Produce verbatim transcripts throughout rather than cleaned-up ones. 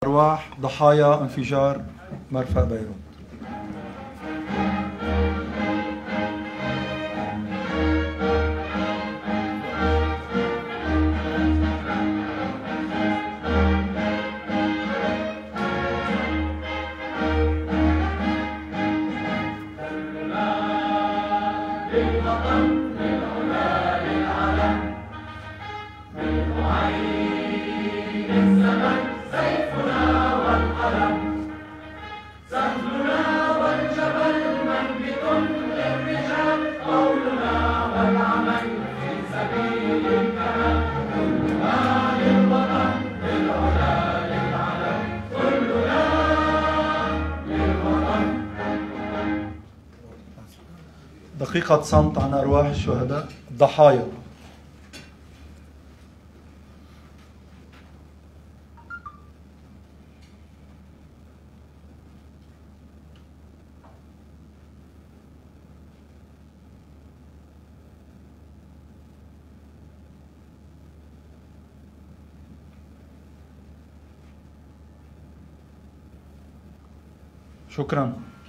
أرواح ضحايا انفجار مرفأ بيروت. دقيقة صمت عن أرواح الشهداء الضحايا. شكرا.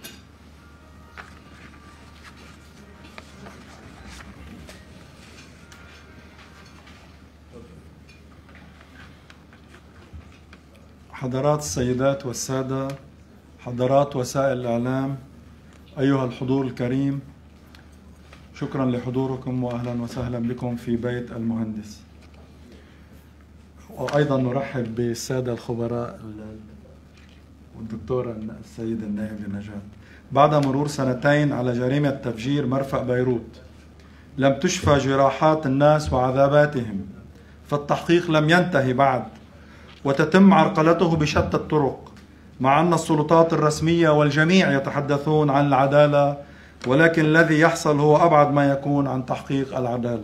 حضرات السيدات والسادة، حضرات وسائل الإعلام، أيها الحضور الكريم، شكرا لحضوركم وأهلا وسهلا بكم في بيت المهندس. وأيضا نرحب بالسادة الخبراء والدكتورة السيدة النائبة نجاة. بعد مرور سنتين على جريمة تفجير مرفأ بيروت لم تشفى جراحات الناس وعذاباتهم، فالتحقيق لم ينتهي بعد وتتم عرقلته بشتى الطرق، مع أن السلطات الرسمية والجميع يتحدثون عن العدالة، ولكن الذي يحصل هو أبعد ما يكون عن تحقيق العدالة.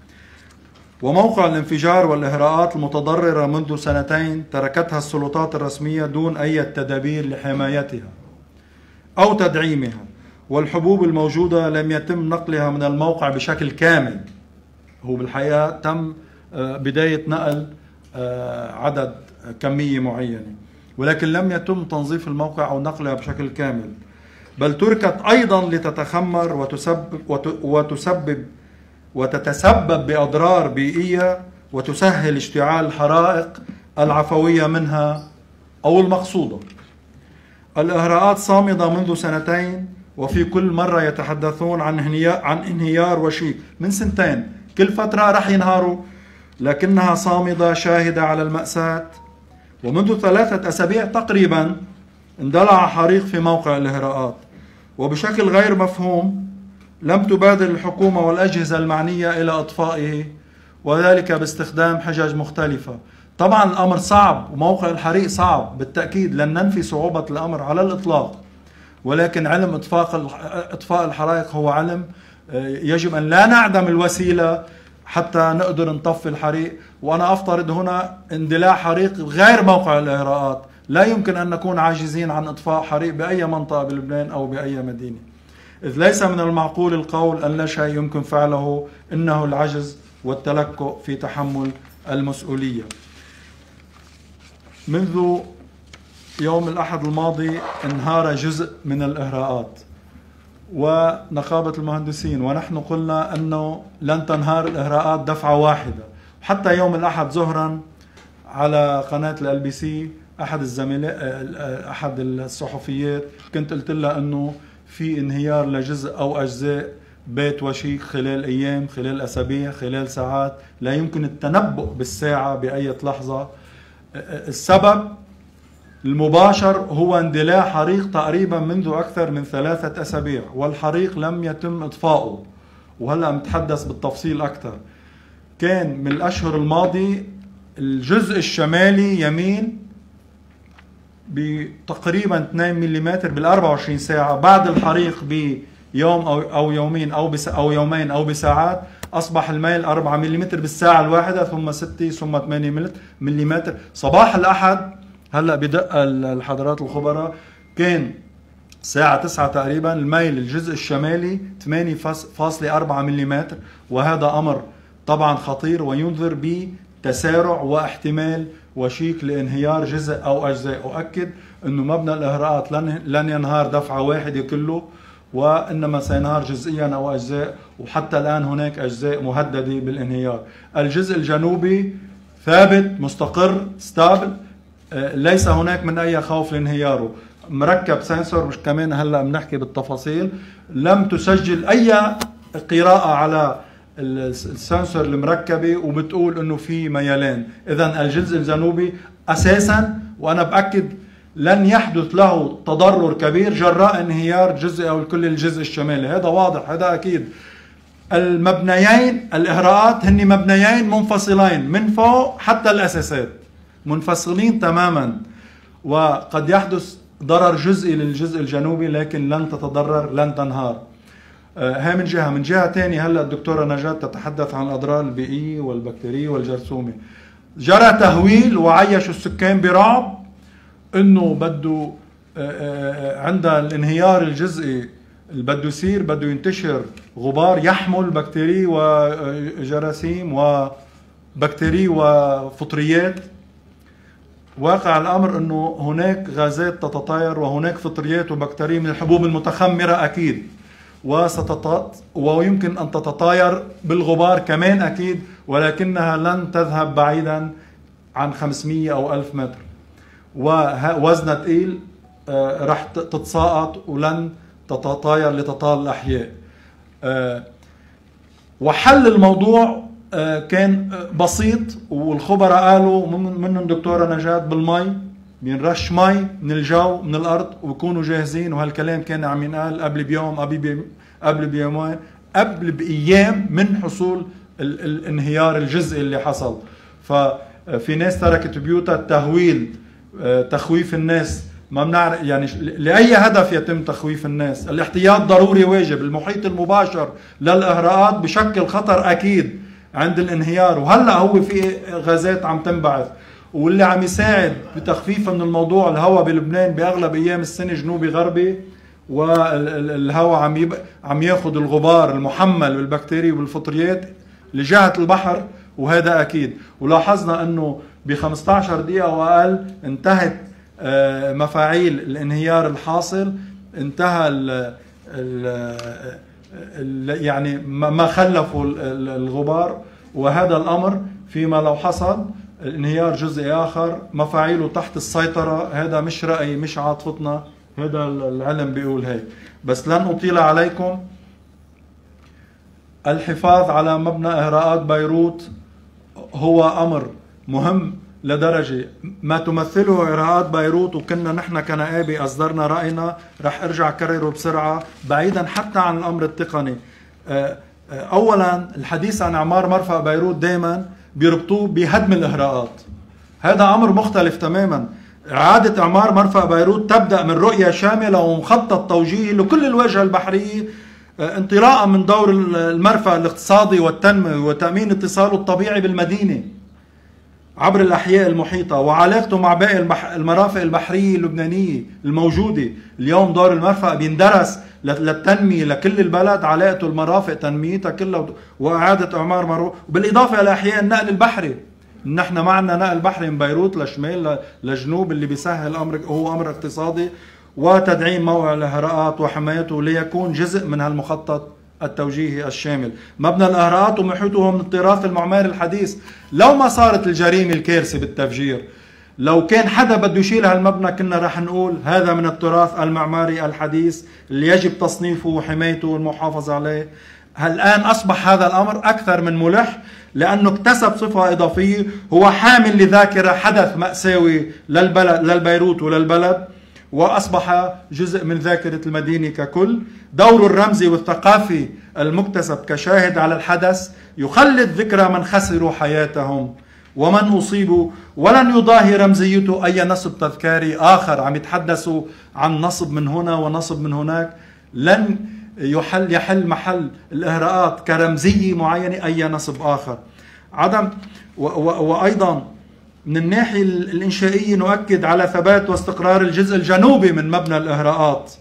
وموقع الانفجار والإهراءات المتضررة منذ سنتين تركتها السلطات الرسمية دون أي تدابير لحمايتها أو تدعيمها، والحبوب الموجودة لم يتم نقلها من الموقع بشكل كامل. هو بالحقيقة تم بداية نقل عدد كمية معينة، ولكن لم يتم تنظيف الموقع أو نقلها بشكل كامل، بل تركت أيضا لتتخمر وتسبب, وتسبب وتتسبب بأضرار بيئية وتسهل اشتعال الحرائق العفوية منها أو المقصودة. الإهراءات صامدة منذ سنتين، وفي كل مرة يتحدثون عن عن انهيار وشيك. من سنتين كل فترة رح ينهاروا، لكنها صامدة شاهدة على المأساة. ومنذ ثلاثة أسابيع تقريبا اندلع حريق في موقع الإهراءات، وبشكل غير مفهوم لم تبادر الحكومة والأجهزة المعنية إلى إطفائه، وذلك باستخدام حجج مختلفة. طبعا الأمر صعب وموقع الحريق صعب بالتأكيد، لن ننفي صعوبة الأمر على الإطلاق، ولكن علم إطفاء إطفاء الحرائق هو علم يجب أن لا نعدم الوسيلة حتى نقدر نطفي الحريق. وأنا أفترض هنا اندلاع حريق غير موقع الإهراءات، لا يمكن أن نكون عاجزين عن إطفاء حريق بأي منطقة بلبنان أو بأي مدينة، إذ ليس من المعقول القول أن لا شيء يمكن فعله، إنه العجز والتلكؤ في تحمل المسؤولية. منذ يوم الأحد الماضي انهار جزء من الإهراءات ونقابة المهندسين، ونحن قلنا أنه لن تنهار الإهراءات دفعة واحدة. حتى يوم الأحد ظهرا على قناة ال بي سي أحد الزملاء أحد الصحفيات كنت قلت لها أنه في انهيار لجزء أو أجزاء بيت وشيك خلال أيام، خلال أسابيع، خلال ساعات، لا يمكن التنبؤ بالساعة بأي لحظة. السبب المباشر هو اندلاع حريق تقريبا منذ أكثر من ثلاثة أسابيع، والحريق لم يتم إطفاؤه. وهلأ نتحدث بالتفصيل أكثر. كان من الأشهر الماضي الجزء الشمالي يمين بتقريبا اثنين ملم بال أربعة وعشرين ساعة، بعد الحريق بيوم أو أو يومين أو بس أو يومين أو بساعات أصبح الميل أربعة ملم بالساعة الواحدة، ثم ستة ثم ثمانية ملم. صباح الأحد هلا بدق الحضرات الخبراء كان الساعة تسعة تقريبا الميل الجزء الشمالي ثمانية فاصلة أربعة ملم، وهذا أمر طبعا خطير وينذر بتسارع واحتمال وشيك لانهيار جزء أو أجزاء. أؤكد أنه مبنى الإهراءات لن لن ينهار دفعة واحدة كله، وإنما سينهار جزئيا أو أجزاء، وحتى الآن هناك أجزاء مهددة بالانهيار. الجزء الجنوبي ثابت مستقر ستابل، ليس هناك من أي خوف لانهياره. مركب سنسور، مش كمان هلا بنحكي بالتفاصيل، لم تسجل أي قراءة على السنسور المركبة وبتقول انه في ميلان. اذا الجزء الجنوبي اساسا، وانا باكد، لن يحدث له تضرر كبير جراء انهيار جزء او الكل الجزء الشمالي، هذا واضح، هذا اكيد. المبنيين الاهراءات هن مبنيين منفصلين من فوق حتى الاساسات، منفصلين تماما، وقد يحدث ضرر جزئي للجزء الجنوبي لكن لن تتضرر، لن تنهار. هاي من جهة. من جهة ثانية هلا الدكتورة نجاة تتحدث عن الأضرار البيئية والبكتيرية والجرثومة. جرى تهويل وعيش السكان برعب انه بده عند الانهيار الجزئي اللي بده يصير بده ينتشر غبار يحمل بكتيريا وجراثيم وبكتيريا وفطريات. واقع الامر انه هناك غازات تتطاير وهناك فطريات وبكتيريا من الحبوب المتخمرة اكيد، وستط... ويمكن أن تتطاير بالغبار كمان أكيد، ولكنها لن تذهب بعيدا عن خمسمية أو ألف متر، ووزنها ثقيل رح تتساقط ولن تتطاير لتطال الأحياء. وحل الموضوع كان بسيط، والخبراء قالوا منهم الدكتورة نجاة بالمي، بينرش مي من الجو من الارض ويكونوا جاهزين. وهالكلام كان عم ينقال قبل بيوم قبل بيومين قبل بايام من حصول ال الانهيار الجزئي اللي حصل. ففي ناس تركت بيوتها، التهويل، تخويف الناس، ما بنعرف يعني لاي هدف يتم تخويف الناس. الاحتياط ضروري واجب. المحيط المباشر للاهراءات بشكل خطر اكيد عند الانهيار، وهلا هو في غازات عم تنبعث، واللي عم يساعد بتخفيف من الموضوع الهواء بلبنان باغلب ايام السنه جنوبي غربي، والهواء عم يب... عم ياخذ الغبار المحمل بالبكتيريا والفطريات لجهه البحر، وهذا اكيد. ولاحظنا انه ب خمسة عشر دقيقه واقل انتهت مفاعيل الانهيار الحاصل، انتهى ال ال يعني ما خلفوا الغبار، وهذا الامر فيما لو حصل الانهيار جزئي آخر مفاعيله تحت السيطرة. هذا مش رأي، مش عاطفتنا، هذا العلم بيقول هيك. بس لن أطيل عليكم. الحفاظ على مبنى إهراءات بيروت هو أمر مهم لدرجة ما تمثله إهراءات بيروت، وكنا نحن كنائبة أصدرنا رأينا، رح أرجع كرره بسرعة بعيدا حتى عن الأمر التقني. أولا الحديث عن إعمار مرفأ بيروت دائما بيربطوه بهدم الإهراءات، هذا أمر مختلف تماما. إعادة إعمار مرفأ بيروت تبدأ من رؤية شاملة ومخطط توجيهي لكل الواجهة البحرية، انطلاقا من دور المرفأ الاقتصادي والتنموي وتأمين اتصاله الطبيعي بالمدينة عبر الأحياء المحيطة، وعلاقته مع باقي المرافق البحرية اللبنانية الموجودة. اليوم دور المرفأ بيندرس للتنمية لكل البلد، علاقته المرافق تنميتها كلها وإعادة إعمار مرو، بالإضافة إلى أحياء النقل البحري. نحن معنا نقل بحري من بيروت لشمال لجنوب اللي بيسهل أمر، هو أمر اقتصادي، وتدعيم موقع الإهراءات وحمايته ليكون جزء من هالمخطط التوجيهي الشامل. مبنى الإهراءات ومحيطه من التراث المعماري الحديث. لو ما صارت الجريمة الكارثة بالتفجير، لو كان حدا بده يشيل هالمبنى كنا رح نقول هذا من التراث المعماري الحديث اللي يجب تصنيفه وحمايته والمحافظة عليه. الآن أصبح هذا الأمر أكثر من ملح، لأنه اكتسب صفة إضافية، هو حامل لذاكرة حدث مأساوي للبلد للبيروت وللبلد، وأصبح جزء من ذاكرة المدينة ككل. دوره الرمزي والثقافي المكتسب كشاهد على الحدث يخلد ذكرى من خسروا حياتهم ومن أصيبوا، ولن يضاهي رمزيته أي نصب تذكاري آخر. عم يتحدثوا عن نصب من هنا ونصب من هناك، لن يحل يحل محل الإهراءات كرمزية معينة أي نصب آخر. عدم و و وأيضا من الناحية الإنشائية نؤكد على ثبات واستقرار الجزء الجنوبي من مبنى الإهراءات،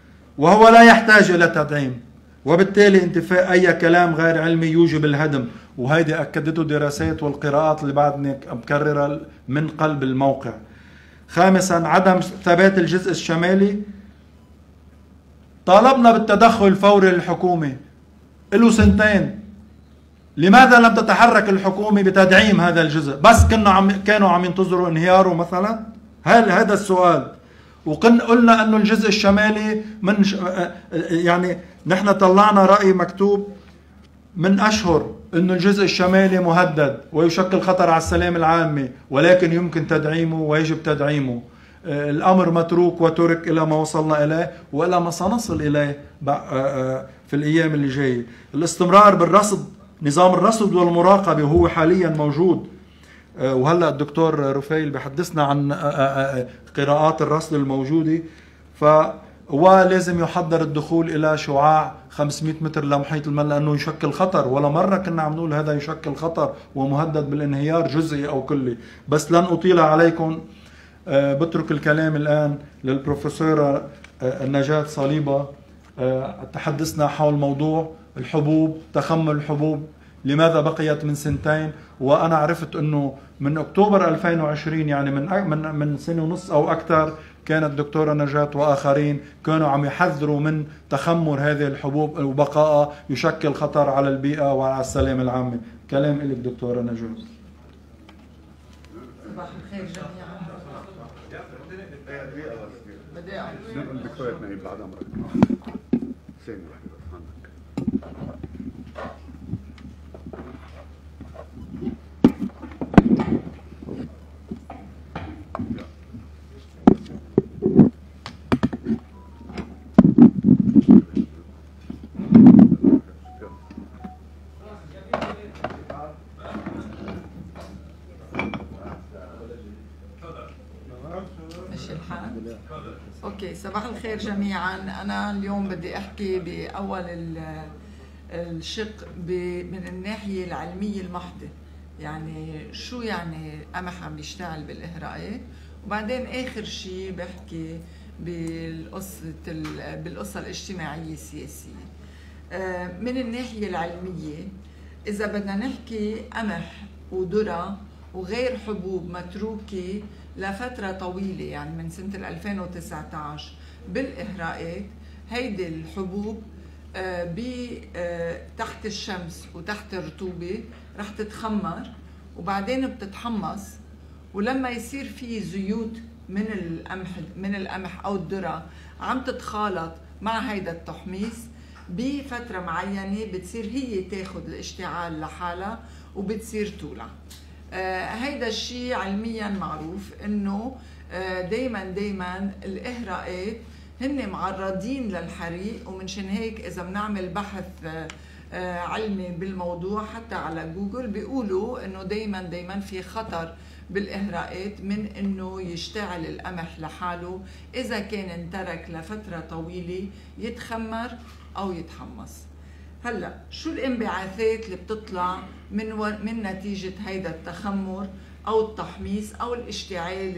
وهو لا يحتاج إلى تدعيم، وبالتالي انتفاء أي كلام غير علمي يوجب الهدم. وهيدي أكدته دراسات والقراءات اللي بعدني بكررها من قلب الموقع. خامسا عدم ثبات الجزء الشمالي. طالبنا بالتدخل الفوري للحكومة له سنتين، لماذا لم تتحرك الحكومة بتدعيم هذا الجزء؟ بس كنا عم كانوا عم ينتظروا انهياره مثلا؟ هل هذا السؤال؟ وقلنا قلنا انه الجزء الشمالي من ش... يعني نحن طلعنا رأي مكتوب من اشهر انه الجزء الشمالي مهدد ويشكل خطر على السلام العامة، ولكن يمكن تدعيمه ويجب تدعيمه. الامر متروك وترك الى ما وصلنا اليه والى ما سنصل اليه في الايام اللي جايه. الاستمرار بالرصد، نظام الرصد والمراقبه وهو حاليا موجود، وهلا الدكتور رفيل بحدثنا عن قراءات الرصد الموجوده. ف ولازم يحضر الدخول الى شعاع خمسمئة متر لمحيط الماء لانه يشكل خطر، ولا مره كنا عم نقول هذا يشكل خطر ومهدد بالانهيار جزئي او كلي. بس لن اطيل عليكم، بترك الكلام الان للبروفيسوره نجاة صليبه. تحدثنا حول موضوع الحبوب، تخمر الحبوب، لماذا بقيت من سنتين؟ وانا عرفت انه من اكتوبر ألفين وعشرين يعني من من من سنه ونص او اكثر كانت الدكتوره نجاة واخرين كانوا عم يحذروا من تخمر هذه الحبوب وبقائها يشكل خطر على البيئه وعلى السلام العام. كلام لك دكتوره نجاة. صباح الخير جميعا. بدي اقول الدكتوره نايب بعد امرك ثانيه واحده بس عندك. اوكي، صباح الخير جميعا. انا اليوم بدي احكي باول الشق من الناحيه العلميه المحضه، يعني شو يعني قمح عم بيشتغل بالاهراءات، وبعدين اخر شيء بحكي بالقصه بالقصه الاجتماعيه السياسيه. من الناحيه العلميه اذا بدنا نحكي قمح وذره وغير حبوب متروكه لفترة طويلة، يعني من سنة ألفين وتسعة عشر بالإهراءات، هيدي الحبوب تحت الشمس وتحت الرطوبة رح تتخمر وبعدين بتتحمص، ولما يصير في زيوت من القمح من القمح أو الذرة عم تتخالط مع هيدا التحميص بفترة معينة بتصير هي تاخد الاشتعال لحالها وبتصير تولع. آه هيدا الشيء علميا معروف انه آه دايما دايما الاهراءات هن معرضين للحريق، ومنشان هيك اذا بنعمل بحث آه آه علمي بالموضوع حتى على جوجل بيقولوا انه دايما دايما في خطر بالاهراءات من انه يشتعل القمح لحاله اذا كان انترك لفتره طويله يتخمر او يتحمص. هلا شو الانبعاثات اللي بتطلع من و... من نتيجه هيدا التخمر او التحميص او الاشتعال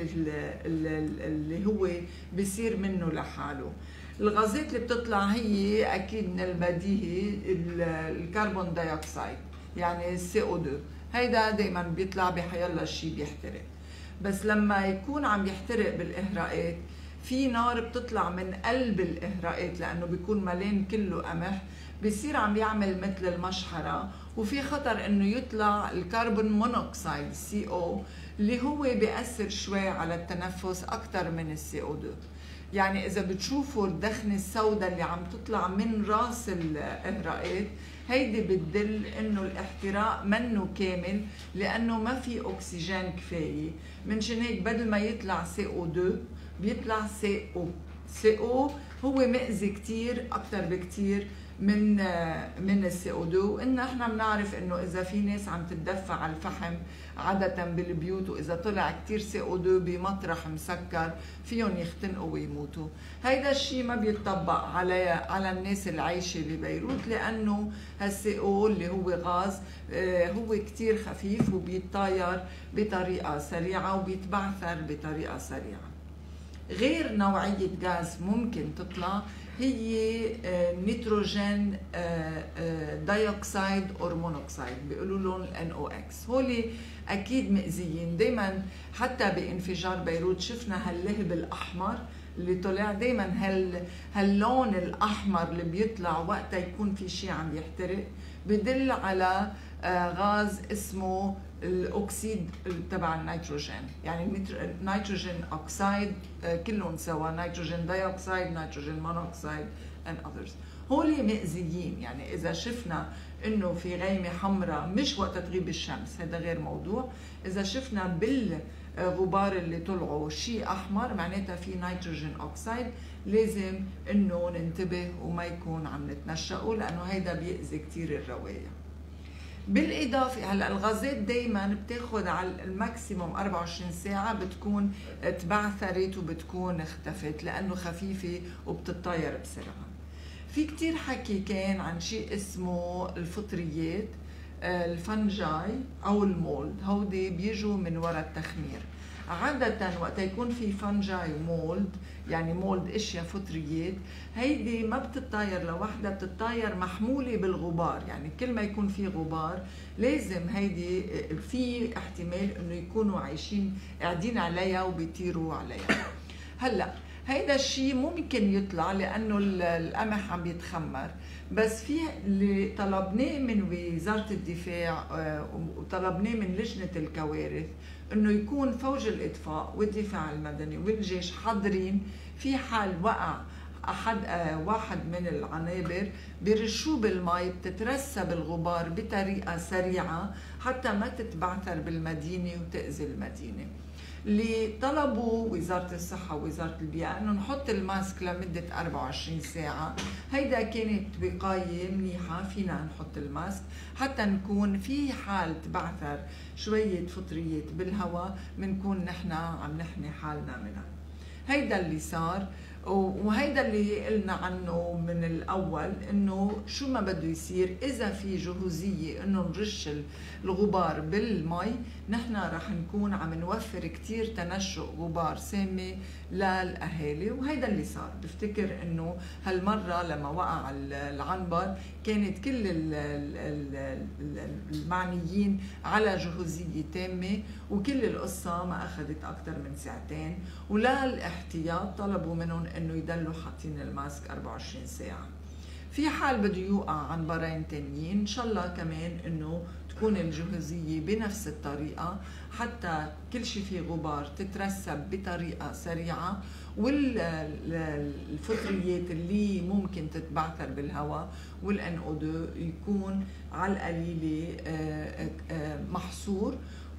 اللي هو بيصير منه لحاله؟ الغازات اللي بتطلع هي اكيد من البديهي الكربون دايوكسيد، يعني السي او اثنين، هيدا دائما بيطلع بحيالله شيء بيحترق. بس لما يكون عم يحترق بالاهراءات في نار بتطلع من قلب الاهراءات لانه بيكون ملان كله قمح، بيصير عم يعمل مثل المشحرة، وفي خطر انه يطلع الكربون مونوكسيد سي او اللي هو بيأثر شوي على التنفس اكثر من السي او اثنين. يعني اذا بتشوفوا الدخنة السوداء اللي عم تطلع من راس الاهراءات هيدي بتدل انه الاحتراق منه كامل لانه ما في اكسجين كفايه، منشان هيك بدل ما يطلع سي او اثنين بيطلع سي او. سي او هو مأذي كتير اكثر بكتير من من السي او اثنين، وان احنا بنعرف انه اذا في ناس عم تتدفى على الفحم عاده بالبيوت واذا طلع كتير سي او اثنين بمطرح مسكر فيهم يختنقوا ويموتوا. هيدا الشيء ما بيطبق على على الناس اللي عايشه ببيروت لانه هالسي او اللي هو غاز هو كتير خفيف وبيتطاير بطريقه سريعه وبيتبعثر بطريقه سريعه. غير نوعية غاز ممكن تطلع هي نيتروجين دايوكسيد أو مونوكسيد، بيقولوا لهم ال إن أو إكس. هولي أكيد مأذيين. دايما حتى بانفجار بيروت شفنا هاللهب الأحمر اللي طلع، دايما هال هاللون الأحمر اللي بيطلع وقتها يكون في شيء عم يحترق، بدل على غاز اسمه الاكسيد تبع النيتروجين، يعني نيتروجين اوكسيد كلهم سوا، نيتروجين دايوكسيد، نيتروجين مونوكسيد and others. هولي مأذيين. يعني اذا شفنا انه في غيمه حمراء مش وقت تغيب الشمس، هذا غير موضوع. اذا شفنا بالغبار اللي طلعوا شيء احمر معناتها في نيتروجين اوكسيد، لازم انه ننتبه وما يكون عم نتنشقه، لانه هيدا بيأذي كثير الروايه. بالاضافه هلا الغازات دائما بتاخذ على الماكسيموم أربعة وعشرين ساعه بتكون تبعثرت وبتكون اختفت، لانه خفيفه وبتتطاير بسرعه. في كتير حكي كان عن شيء اسمه الفطريات، الفنجاي او المولد، هودي بيجوا من وراء التخمير. عادة وقت يكون في فنجاي ومولد، يعني مولد اشياء فطريات، هيدي ما بتتطاير لوحدها، بتتطاير محمولة بالغبار. يعني كل ما يكون في غبار لازم هيدي في احتمال انه يكونوا عايشين قاعدين عليها وبيطيروا عليها. هلا هيدا الشيء ممكن يطلع لانه القمح عم يتخمر، بس في اللي طلبناه من وزارة الدفاع وطلبناه من لجنة الكوارث انه يكون فوج الاطفاء والدفاع المدني والجيش حاضرين في حال وقع احد واحد من العنابر، بيرشوه بالمي، بتترسب الغبار بطريقه سريعه حتى ما تتبعثر بالمدينه وتاذي المدينه. اللي طلبوا وزارة الصحة ووزارة البيئة انه نحط الماسك لمدة أربعة وعشرين ساعة، هيدا كانت وقاية منيحة، فينا نحط الماسك حتى نكون في حال تبعثر شوية فطريات بالهواء بنكون نحن عم نحمي حالنا منها. هيدا اللي صار، وهيدا اللي قلنا عنه من الاول، انه شو ما بده يصير اذا في جهوزيه انه نرش الغبار بالمي، نحن رح نكون عم نوفر كتير تنشؤ غبار سامي للاهالي. وهيدا اللي صار. بفتكر انه هالمره لما وقع العنبر كانت كل المعنيين على جهوزيه تامه، وكل القصه ما اخذت اكثر من ساعتين، ولا الاحتياط طلبوا منهم انه يضلوا حاطين الماسك أربعة وعشرين ساعه. في حال بده يوقع عنبرين تانيين ان شاء الله كمان انه تكون الجهوزيه بنفس الطريقه، حتى كل شيء فيه غبار تترسب بطريقه سريعه، والفطريات اللي ممكن تتبعثر بالهواء وال إن أو اثنين يكون على القليله محصور.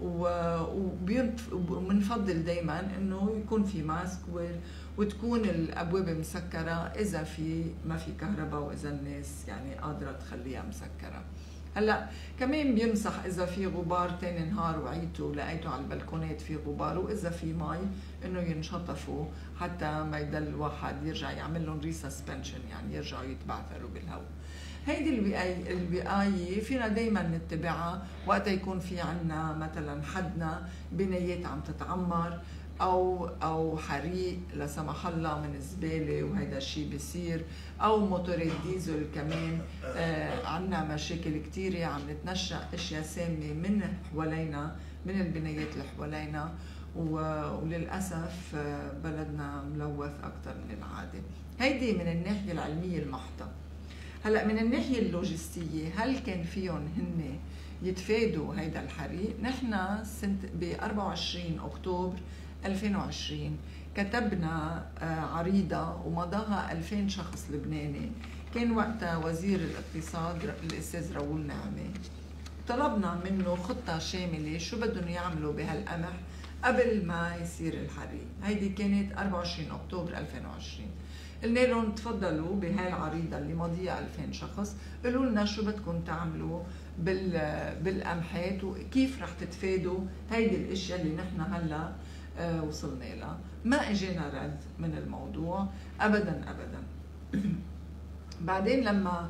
وبنفضل دائما انه يكون في ماسك وتكون الابواب مسكره اذا في ما في كهرباء، واذا الناس يعني قادره تخليها مسكره. هلا كمان بينصح اذا في غبار تاني نهار وعيتوا ولقيتوا على البلكونات في غبار واذا في مي انه ينشطفوا حتى ما يضل الواحد يرجع يعمل لهم ريسسبنشن، يعني يرجعوا يتبعثروا بالهواء. هيدي الوقاية فينا دايما نتبعها وقت يكون في عنا مثلا حدنا بنايات عم تتعمر او او حريق لا سمح الله من الزباله، وهيدا الشيء بيصير، او موتورات ديزل كمان. آه عنا مشاكل كثيره، عم نتنشأ اشياء سامه من حوالينا، من البنايات اللي حوالينا، وللاسف بلدنا ملوث اكثر من العاده. هيدي من الناحيه العلميه المحضه. هلا من الناحيه اللوجستيه، هل كان فيهم هن يتفادوا هيدا الحريق؟ نحن سنه ب أربعة وعشرين أكتوبر ألفين وعشرين كتبنا عريضه ومضاها ألفين شخص لبناني، كان وقتها وزير الاقتصاد الاستاذ راؤول نعمه. طلبنا منه خطه شامله شو بدهم يعملوا بهالقمح قبل ما يصير الحريق. هيدي كانت أربعة وعشرين أكتوبر ألفين وعشرين. قلنا لهم تفضلوا بهاي العريضه اللي ماضيها ألفين شخص، قولوا لنا شو بدكم تعملوا بالقمحات وكيف رح تتفادوا هيدي الاشياء اللي نحن هلا آه وصلنا لها. ما اجينا رد من الموضوع ابدا ابدا. بعدين لما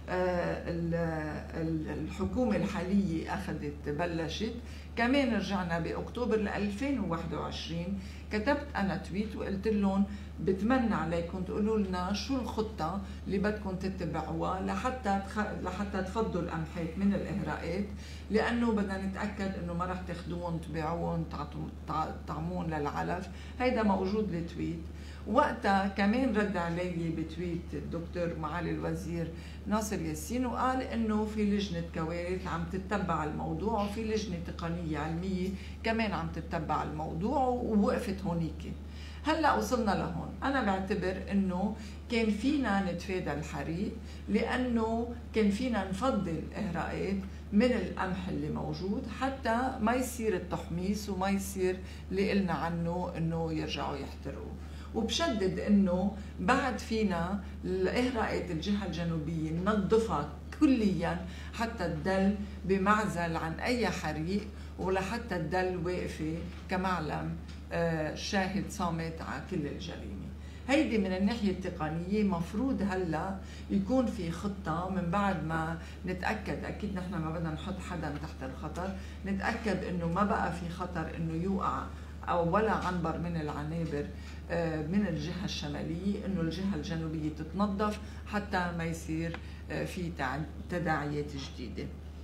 الحكومة الحالية أخذت بلشت. كمان رجعنا بأكتوبر ألفين وواحد وعشرين كتبت أنا تويت وقلت لهم بتمنى عليكم تقولوا لنا شو الخطة اللي بدكم تتبعوها لحتى تخ... لحتى تفضوا القمحات من الإهراءات، لأنه بدنا نتأكد إنه ما رح تاخذوهم تبيعوهم تعطمون للعلف. هيدا موجود بالتويت. وقتها كمان رد علي بتويت الدكتور معالي الوزير ناصر ياسين وقال انه في لجنه كوارث عم تتبع الموضوع وفي لجنه تقنيه علميه كمان عم تتبع الموضوع ووقفت هونيك. هلا وصلنا لهون، انا بعتبر انه كان فينا نتفادى الحريق لانه كان فينا نفضل اهراءات من القمح اللي موجود حتى ما يصير التحميص وما يصير اللي قلنا عنه انه يرجعوا يحترقوا. وبشدد انه بعد فينا الاهراءات الجهه الجنوبيه ننظفها كليا حتى تضل بمعزل عن اي حريق ولحتى تضل واقفه كمعلم شاهد صامت على كل الجريمه. هيدي من الناحيه التقنيه مفروض هلا يكون في خطه من بعد ما نتاكد، اكيد نحن ما بدنا نحط حدا تحت الخطر، نتاكد انه ما بقى في خطر انه يوقع او ولا عنبر من العنابر من الجهة الشمالية، انه الجهة الجنوبية تتنظف حتى ما يصير في تداعيات جديدة.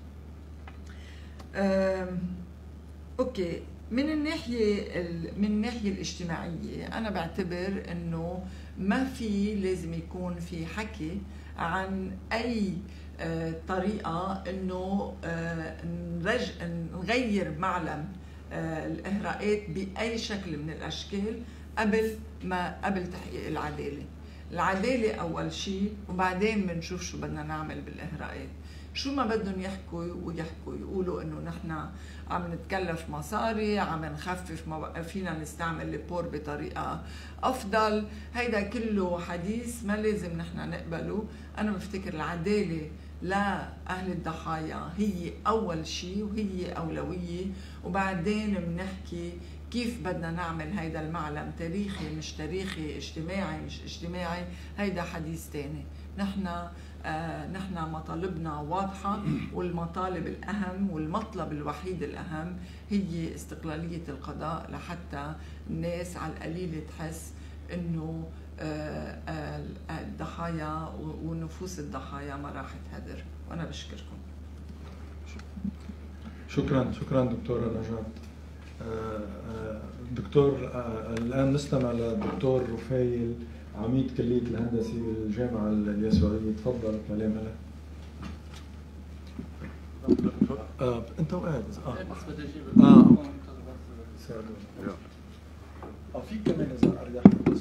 اوكي، من الناحية من الناحية الاجتماعية انا بعتبر انه ما في لازم يكون في حكي عن اي طريقة انه نغير معلم الإهراءات بأي شكل من الأشكال قبل ما قبل تحقيق العدالة. العدالة أول شيء وبعدين بنشوف شو بدنا نعمل بالإهراءات. شو ما بدهم يحكوا ويحكوا يقولوا إنه نحن عم نتكلف مصاري، عم نخفف، ما بقى فينا نستعمل البور بطريقة أفضل، هيدا كله حديث ما لازم نحن نقبله. أنا بفتكر العدالة لأهل الضحايا هي أول شيء وهي أولوية، وبعدين بنحكي كيف بدنا نعمل هيدا المعلم تاريخي مش تاريخي، اجتماعي مش اجتماعي، هيدا حديث تاني. نحن آه نحن مطالبنا واضحة، والمطالب الأهم والمطلب الوحيد الأهم هي استقلالية القضاء لحتى الناس على القليل تحس إنه آه آه الضحايا ونفوس الضحايا ما راحت هدر. وأنا بشكركم. شكرا شكرا دكتورة نجاة. دكتور الآن نستمع للدكتور رفايل عميد كلية الهندسة بالجامعة اليسوعية. تفضل كلام لك. آه، أنت وقاعد اه بس بدي اجيب اه اه في كمان إذا أريح بس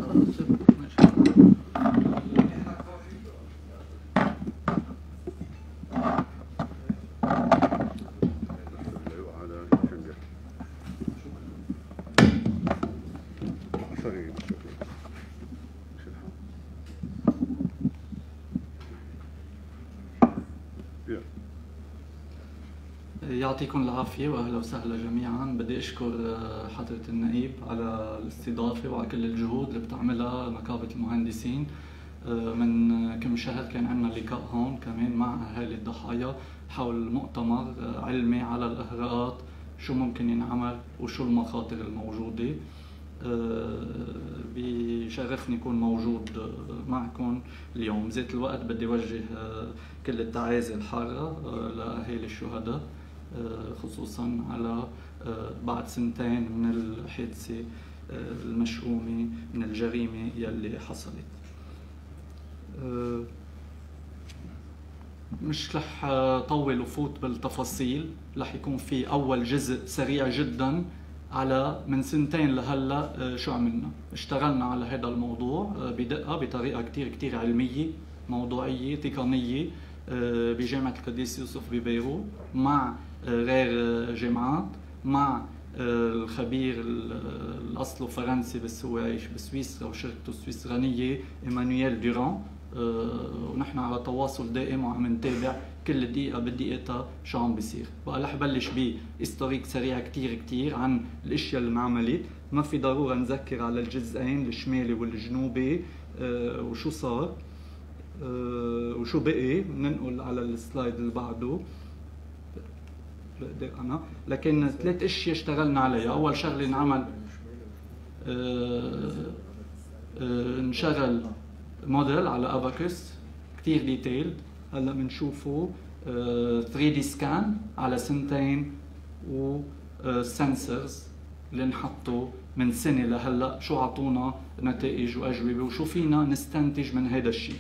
يعطيكم العافية وأهلا وسهلا جميعا. بدي أشكر حضرة النائب على الاستضافة وعلى كل الجهود اللي بتعملها نقابة المهندسين. من كم شهر كان عندنا لقاء هون كمان مع أهالي الضحايا حول مؤتمر علمي على الإهراءات، شو ممكن ينعمل وشو المخاطر الموجودة. بيشرفني أكون موجود معكم اليوم. بذات الوقت بدي أوجه كل التعازي الحارة لأهالي الشهداء، خصوصا على بعد سنتين من الحادثة المشؤومة من الجريمة يلي حصلت. مش رح طول وفوت بالتفاصيل، رح يكون في أول جزء سريع جدا على من سنتين لهلا شو عملنا. اشتغلنا على هذا الموضوع بدقة بطريقة كتير كتير علمية موضوعية تقنية بجامعة القديس يوسف ببيروت مع غير جامعات، مع الخبير الأصله فرنسي بس هو عايش بسويسرا وشركته السويسرانية إيمانويل دوران، ونحن على تواصل دائم وعم نتابع كل دقيقة بدقيقتها شو عم بيصير. بقى رح بلش بإستوريك سريع كتير كتير عن الأشياء اللي انعملت. ما في ضرورة نذكر على الجزئين الشمالي والجنوبي وشو صار. أه وشو بقي بننقل على السلايد اللي بعده بقدر انا. لكن ثلاث اشياء اشتغلنا عليها. اول شغله انعمل أه أه انشغل موديل على اباكس كثير ديتيلد. هلا بنشوفه أه ثري دي سكان على سنتين و سنسرز اللي انحطوا من سنه لهلا شو عطونا نتائج واجوبه وشو فينا نستنتج من هذا الشيء.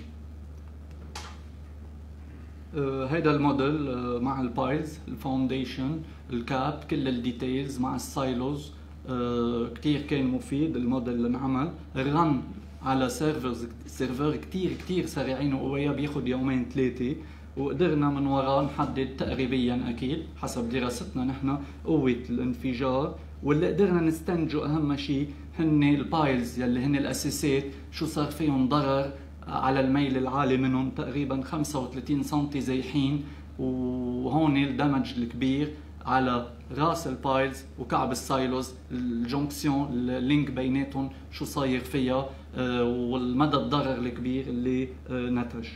هيدا الموديل uh, مع البايلز، الفاونديشن، الكاب، كل الديتيلز مع السايلوز uh, كتير كان مفيد. الموديل اللي انعمل رن على سيرفرز سيرفر كتير كتير سريعين وقوية، بياخد يومين ثلاثة، وقدرنا من وراه نحدد تقريبيا اكيد حسب دراستنا نحن قوة الانفجار. واللي قدرنا نستنتجه اهم شيء هن البايلز يلي هن الاساسات شو صار فيهم ضرر على الميل العالي منهم تقريبا خمسة وثلاثين سنتي زيحين، وهون الدمج الكبير على راس البايلز وكعب السايلوز، الجونكسيون اللينك بيناتهم شو صاير فيها والمدى الضرر الكبير اللي نتج.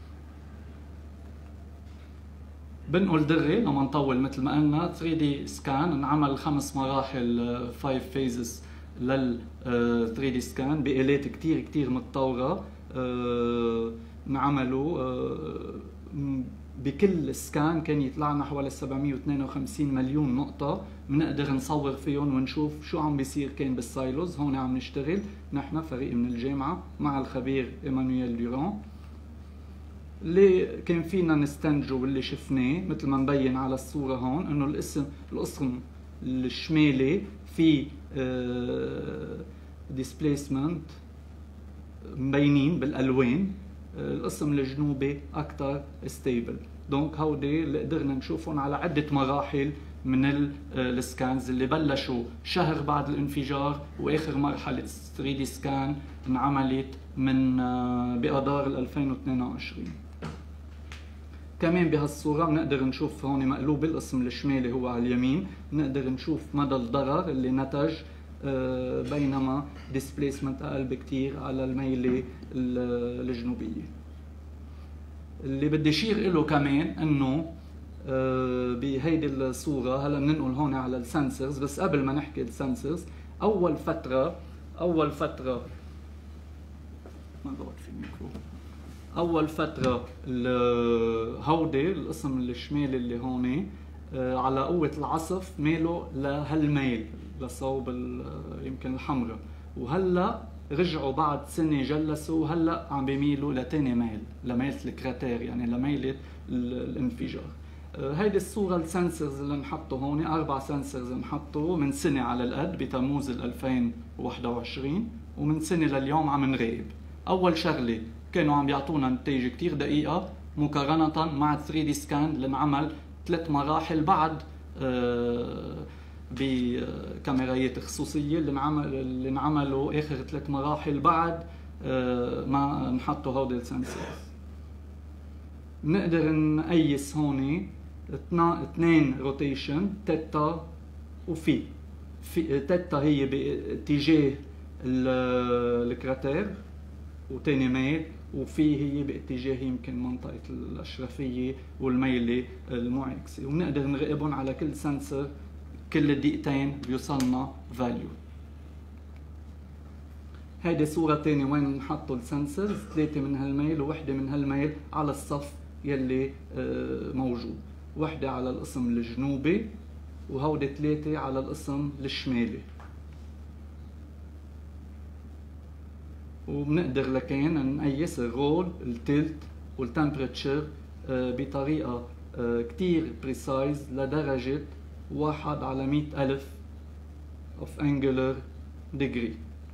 بنقول دري لما نطول مثل ما قلنا ثري دي سكان انعمل خمس مراحل فايف فيزز لل ثري دي سكان بآلات كتير كتير متطورة. انعملوا بكل سكان كان يطلع لنا حوالي سبعمية واثنين وخمسين مليون نقطة بنقدر نصور فيهم ونشوف شو عم بيصير كان بالسايلوز. هون عم نشتغل نحن فريق من الجامعة مع الخبير ايمانويل دوران. اللي كان فينا نستنتجه واللي شفناه مثل ما مبين على الصورة هون انه القسم القسم الشمالي في ديسبليسمنت مبينين بالالوان، القسم الجنوبي اكثر ستيبل. دونك هودي اللي قدرنا نشوفهم على عده مراحل من السكانز اللي بلشوا شهر بعد الانفجار، واخر مرحله ثري دي سكان انعملت من باذار ألفين واثنين وعشرين. كمان بهالصوره بنقدر نشوف هون مقلوب القسم الشمالي هو على اليمين، بنقدر نشوف مدى الضرر اللي نتج، بينما ديسبليسمنت اقل بكتير على الميله الجنوبيه. اللي بدي اشير له كمان انه بهيدي الصوره هلا بننقل هون على السنسرز، بس قبل ما نحكي السنسرز اول فتره اول فتره ما بقعد في الميكرو اول فتره هودي القسم الشمالي اللي هون على قوه العصف ميلوا لهالميل لصوب يمكن الحمراء، وهلا رجعوا بعد سنه جلسوا وهلا عم بيميلوا لتاني ميل لميله الكراتير يعني لميله الانفجار. هيدي الصوره السنسرز اللي انحطوا هون، اربع سنسرز انحطوا من سنه على القد بتموز ألفين وواحد وعشرين، ومن سنه لليوم عم نراقب. اول شغله كانوا عم بيعطونا نتائج كثير دقيقه مقارنه مع ثري دي سكان اللي انعمل ثلاث مراحل بعد آه بكاميرايات خصوصيه اللي انعمل اللي انعملوا اخر ثلاث مراحل بعد آه ما نحطوا هودي السنسرز. بنقدر نقيس هون اثنين روتيشن تيتا وفي في تيتا هي باتجاه الكراتير وتاني ميل، وفي هي باتجاه يمكن منطقة الأشرفية والميلة المعاكسة، وبنقدر نراقبهم على كل سنسر كل دقيقتين بيوصلنا فاليو. هيدي صورة تانية وين نحطوا السنسرز، ثلاثة من هالميل ووحدة من هالميل على الصف يلي موجود، وحدة على القسم الجنوبي وهودي ثلاثة على القسم الشمالي. وبنقدر لكن نقيس الرول التلت والتمبريتشر بطريقة كتير بريسايز لدرجة واحد على مئة ألف of angular degree.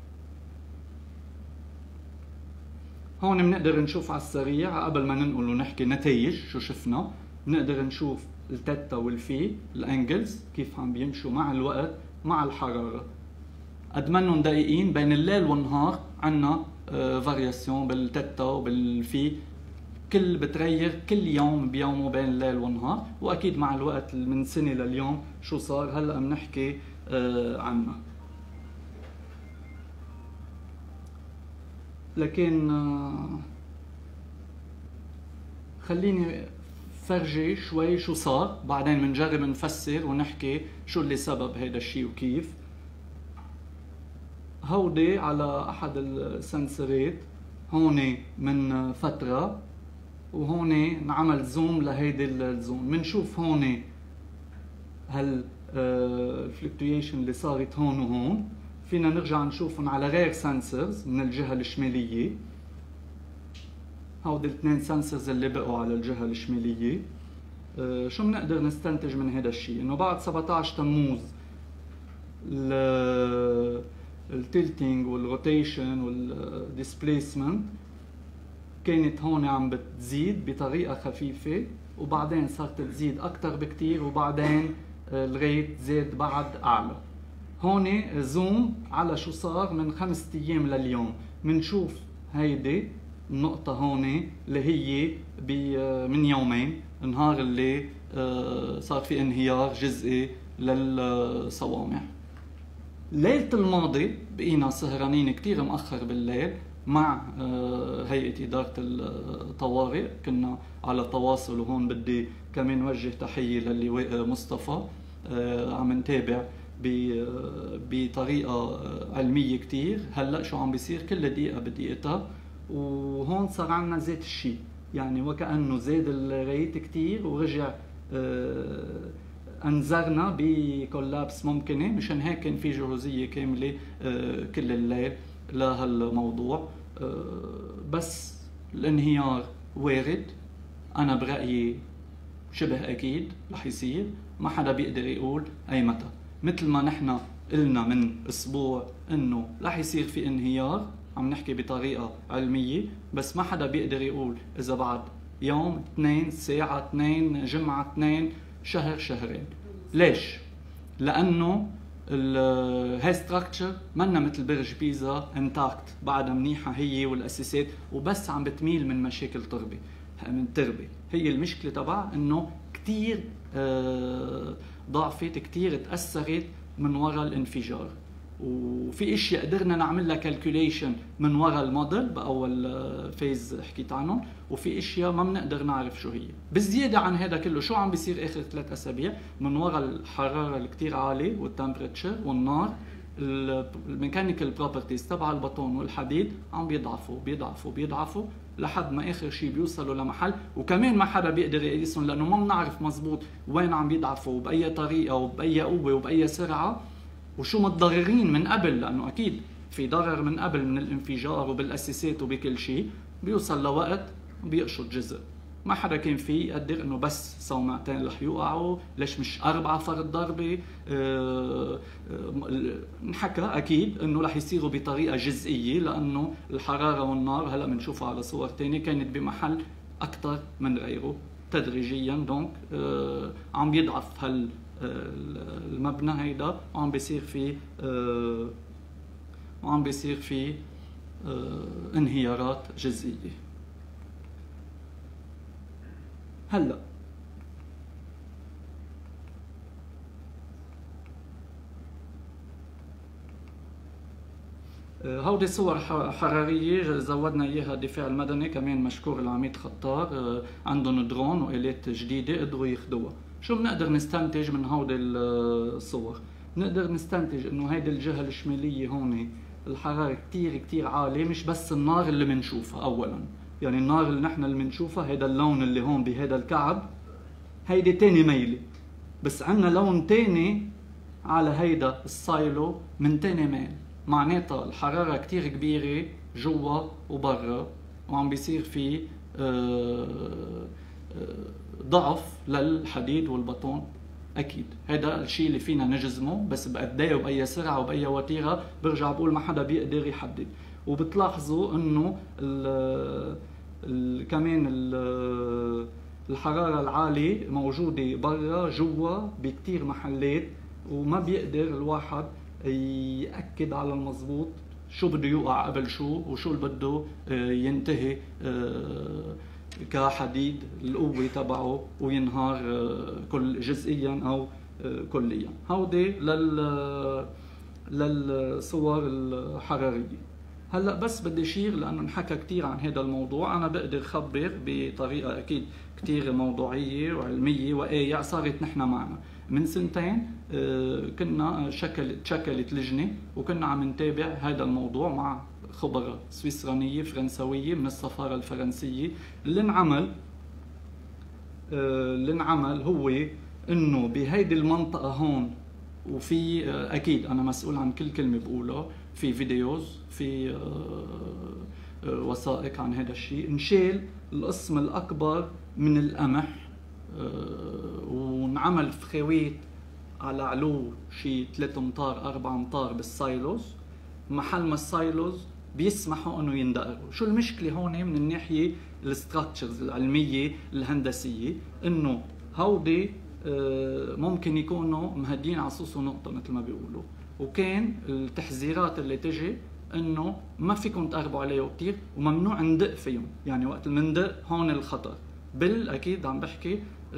هون بنقدر نشوف على السريع قبل ما ننقل ونحكي نتائج شو شفنا. بنقدر نشوف التتا والفي الانجلز كيف عم بيمشوا مع الوقت مع الحرارة. قد منهم دقيقين بين الليل والنهار عنا فارياسيون بالتتا وبالفي، كل بتغير كل يوم بيومه بين الليل والنهار، واكيد مع الوقت من سنه لليوم شو صار هلا بنحكي عنها. لكن خليني فرجي شوي شو صار، بعدين بنجرب نفسر ونحكي شو اللي سبب هيدا الشيء وكيف. هودي على احد السنسرات هون من فترة، وهون نعمل زوم لهيدي الزون. بنشوف هون هال الفلكتويشن اللي صارت هون وهون، فينا نرجع نشوفهم على غير سنسرز من الجهة الشمالية. هودي الاثنين سنسرز اللي بقوا على الجهة الشمالية. أه شو بنقدر نستنتج من هذا الشيء؟ انه بعد سبعة عشر تموز التلتينج والروتيشن والديسبليسمنت كانت هون عم بتزيد بطريقة خفيفة، وبعدين صارت تزيد أكثر بكتير، وبعدين الريت زاد بعد أعلى. هون زوم على شو صار من خمسة أيام لليوم. بنشوف هيدي النقطة هون اللي هي من يومين، النهار اللي صار في انهيار جزئي للصوامع. ليلة الماضي بقينا سهرانين كتير مأخر بالليل مع هيئة إدارة الطوارئ، كنا على تواصل، وهون بدي كمان وجه تحية للي مصطفى عم نتابع بطريقة علمية كتير هلأ شو عم بيصير كل دقيقة بدقيقتها. وهون صار عنا زيت الشيء، يعني وكأنه زاد الريت كتير ورجع انذرنا بكولابس ممكنه. مشان هيك كان في جهوزيه كامله كل الليل لهالموضوع. بس الانهيار وارد، انا برايي شبه اكيد رح يصير، ما حدا بيقدر يقول اي متى. مثل ما نحن قلنا من اسبوع انه رح يصير في انهيار، عم نحكي بطريقه علميه، بس ما حدا بيقدر يقول اذا بعد يوم اثنين ساعه اثنين جمعه اثنين شهر شهرين. ليش؟ لانه هاي ستراكتشر منا مثل برج بيزا انتاكت، بعدها منيحه هي والاساسات، وبس عم بتميل من مشاكل تربه من تربه. هي المشكله تبع انه كثير ضعفت، كثير تاثرت من وراء الانفجار. وفي اشياء قدرنا نعمل لها كالكوليشن من وراء الموديل باول فيز حكيت عنهم، وفي اشياء ما بنقدر نعرف شو هي. بالزياده عن هذا كله شو عم بيصير اخر ثلاث اسابيع من وراء الحراره الكثير عاليه والتمبرتشر والنار، الميكانيكال بروبرتيز تبع البطون والحديد عم بيضعفوا بيضعفوا بيضعفوا لحد ما اخر شيء بيوصلوا لمحل، وكمان ما حدا بيقدر يقيسهم لانه ما بنعرف مزبوط وين عم بيضعفوا وباي طريقه وباي قوه وباي سرعه وشو متضررين من قبل، لانه اكيد في ضرر من قبل من الانفجار وبالاساسات وبكل شيء. بيوصل لوقت بيقشط جزء، ما حدا كان فيه يقدر انه بس صومعتين رح يوقعوا، ليش مش اربعه فرد ضربه. أه أه انحكى اكيد انه رح يصيروا بطريقه جزئيه، لانه الحراره والنار هلا بنشوفها على صور ثانيه كانت بمحل اكثر من غيره تدريجيا. دونك أه عم بيضعف هال المبنى هيدا، وعم بيصير في أه وعم بيصير في أه انهيارات جزئيه. هلا هودي صور حراريه زودنا اياها الدفاع المدني، كمان مشكور العميد خطار، عندهم درون والات جديده قدروا ياخذوها. شو بنقدر نستنتج من هودي الصور؟ بنقدر نستنتج انه هيدي الجهه الشماليه هون الحراره كثير كثير عاليه، مش بس النار اللي بنشوفها اولا، يعني النار اللي نحن اللي بنشوفها هيدا اللون اللي هون بهذا الكعب هيدي تاني ميله، بس عندنا لون تاني على هيدا السايلو من تاني ميل، معناتها الحراره كثير كبيره جوا وبرا، وعم بيصير في ضعف للحديد والبطون. اكيد هذا الشيء اللي فينا نجزمه، بس بقد ايه وباي سرعه وباي وتيره برجع بقول ما حدا بيقدر يحدد. وبتلاحظوا انه ال ال كمان ال الحراره العاليه موجوده برا جوا بكثير محلات، وما بيقدر الواحد ياكد على المضبوط شو بده يوقع قبل شو وشو اللي بده ينتهي كحديد القوه تبعه وينهار كل جزئيا او كليا. هودي لل للصور الحراريه. هلا بس بدي اشير لانه انحكى كثير عن هذا الموضوع، انا بقدر خبر بطريقه اكيد كثير موضوعيه وعلميه وايه صارت نحن معنا. من سنتين كنا شكل تشكلت لجنه وكنا عم نتابع هذا الموضوع مع خبراء سويسرانيه فرنسويه من السفاره الفرنسيه. اللي انعمل اللي انعمل هو انه بهيدي المنطقه هون، وفي اكيد انا مسؤول عن كل كلمه بقولها، في فيديوز، في وثائق عن هذا الشيء، نشيل القسم الاكبر من القمح ونعمل فخويت على علو شيء ثلاثة امتار أربعة امتار بالسايلوز، محل ما السايلوز بيسمحوا انه يندقروا. شو المشكله هون من الناحيه الستراكشرز العلميه الهندسيه؟ انه هودي ممكن يكونوا مهدين على صوص ونقطه مثل ما بيقولوا، وكان التحذيرات اللي تجي انه ما فيكم تقربوا عليه كثير وممنوع ندق فيهم، يعني وقت المندق هون الخطر. بالاكيد عم بحكي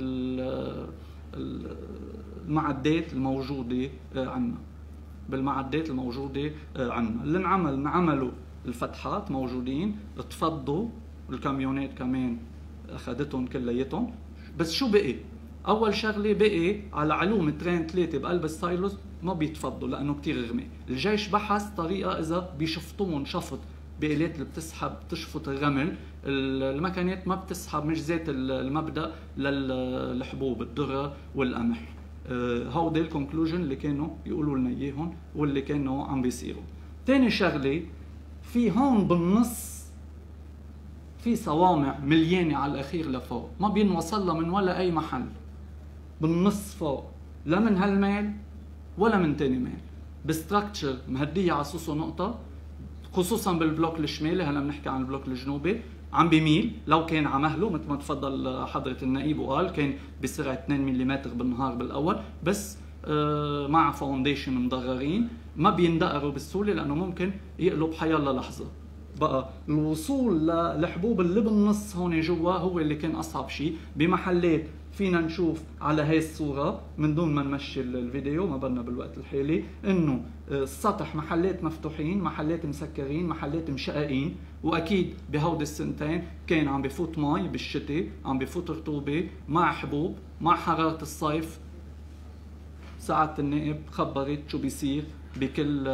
المعدات الموجوده عندنا، بالمعدات الموجوده عندنا اللي انعمل عملوا الفتحات موجودين، تفضوا الكاميونات كمان اخذتهم كلياتهم. بس شو بقي؟ اول شغله بقي على علو مترين ثلاثه بقلب السايلوز ما بيتفضوا لانه كثير غمي. الجيش بحث طريقه اذا بيشفطوهم شفط بآلات اللي بتسحب تشفط الرمل، المكانات ما بتسحب، مش ذات المبدا للحبوب الذره والقمح. هودي الكونكلوجن اللي كانوا يقولوا لنا اياهم واللي كانوا عم بيصيروا. ثاني شغله، في هون بالنص في صوامع مليانه على الاخير لفوق، ما بينوصل لها من ولا اي محل بالنص فوق، لا من هالميل ولا من ثاني ميل، بستراكتشر مهديه على صوص ونقطه، خصوصا بالبلوك الشمالي. هلا بنحكي عن البلوك الجنوبي، عم بيميل. لو كان على مهله مثل ما تفضل حضره النائب وقال، كان بسرعه اثنين ملم بالنهار بالاول، بس آه مع فاونديشن مضررين ما بيندقروا بسهوله لانه ممكن يقلب حيالله لحظه. بقى الوصول للحبوب اللي بالنص هون جوا هو اللي كان اصعب شيء. بمحلات فينا نشوف على هاي الصوره من دون ما نمشي الفيديو، ما بدنا بالوقت الحالي، انه السطح محلات مفتوحين، محلات مسكرين، محلات مشققين. واكيد بهودي السنتين كان عم بفوت مي بالشتاء، عم بفوت رطوبه مع حبوب مع حراره الصيف. سعاده النائب خبرت شو بيصير بكل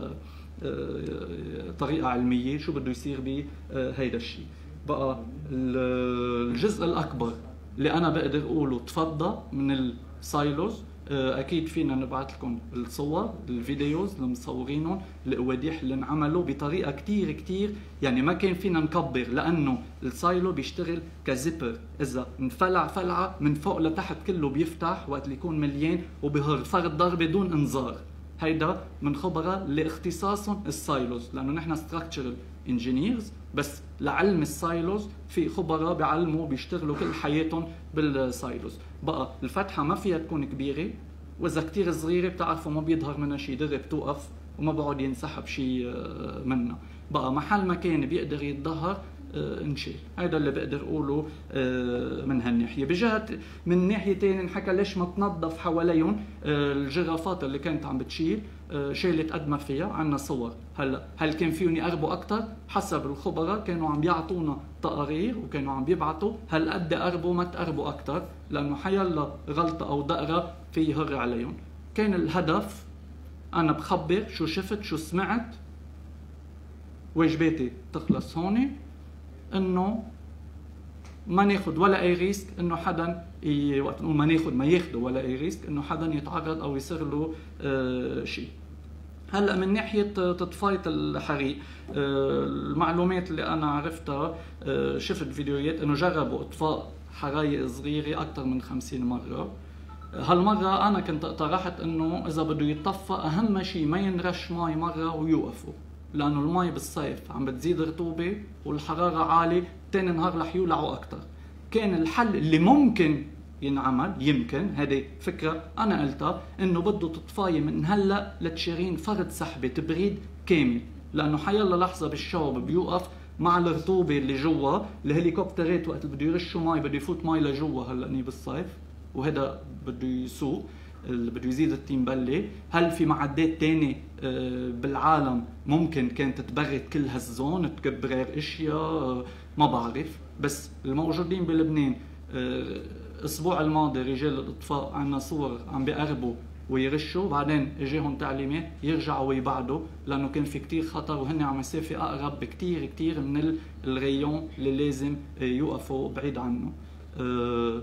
طريقه علميه، شو بده يصير بهيدا الشيء. بقى الجزء الاكبر اللي انا بقدر اقوله تفضى من السايلوز، اكيد فينا نبعث لكم الصور الفيديوز اللي مصورينهم، القواديح اللي انعملوا بطريقه كثير كثير، يعني ما كان فينا نكبر لانه السايلو بيشتغل كزيبر، اذا انفلع فلعه من فوق لتحت كله بيفتح وقت اللي يكون مليان وبهر فرد ضربه دون انذار. هيدا من خبراء اللي اختصاصهم السايلوز، لانه نحن ستراكشرال انجينيرز، بس لعلم السايلوز في خبراء بيعلموا بيشتغلوا كل حياتهم بالسايلوز. بقى الفتحه ما فيها تكون كبيره، واذا كثير صغيره بتعرفوا ما بيظهر منها شيء، دغري بتوقف وما بقعد ينسحب شيء منها. بقى محل ما كان بيقدر يتظهر انشيل. هذا اللي بقدر اقوله من هالناحيه. بجهه من ناحيه ثانيه انحكى ليش ما تنظف حواليهم. الجرافات اللي كانت عم بتشيل شالت قد ما فيها، عندنا صور. هلا هل كان فيهم يقربوا اكثر؟ حسب الخبراء كانوا عم يعطونا تقارير وكانوا عم بيبعتوا هل قد قربوا ما تقربوا اكثر، لانه حيلا غلطه او دقره في يهر عليهم. كان الهدف انا بخبر شو شفت شو سمعت، واجباتي تخلص هون، انه ما ناخذ ولا اي ريسك انه حدا ي... وقت ما ناخذ ما ياخذوا ولا اي ريسك انه حدا يتعرض او يصير له آه شيء. هلا من ناحيه تطفايه الحريق، آه المعلومات اللي انا عرفتها، آه شفت فيديوهات انه جربوا اطفاء حرايق صغيره اكثر من خمسين مره. هالمره انا كنت اقترحت انه اذا بده يطفى اهم شيء ما ينرش مي مره ويوقفوا، لانه المي بالصيف عم بتزيد رطوبه والحراره عاليه، ثاني نهار رح يولعوا اكثر. كان الحل اللي ممكن ينعمل، يمكن هذه فكره انا قلتها، انه بده تطفايه من هلا لتشيرين فرد سحبه تبريد كامل، لانه حيلا لحظه بالشوب بيوقف مع الرطوبه اللي جوا. الهليكوبترات وقت بده يرشوا مي بده يفوت مي لجوا هلا بالصيف، وهذا بده يسوق. اللي بده يزيد الطين بله. هل في معدات تانية بالعالم ممكن كانت تبرد كل هالزون تكبرر اشياء؟ ما بعرف، بس الموجودين بلبنان الاسبوع الماضي رجال الاطفاء عندنا صور عم بيقربوا ويرشوا، بعدين اجاهم تعليمات يرجعوا ويبعدوا لانه كان في كتير خطر وهن عم مسافه اقرب بكتير كتير من الريون اللي لازم يوقفوا بعيد عنه. أه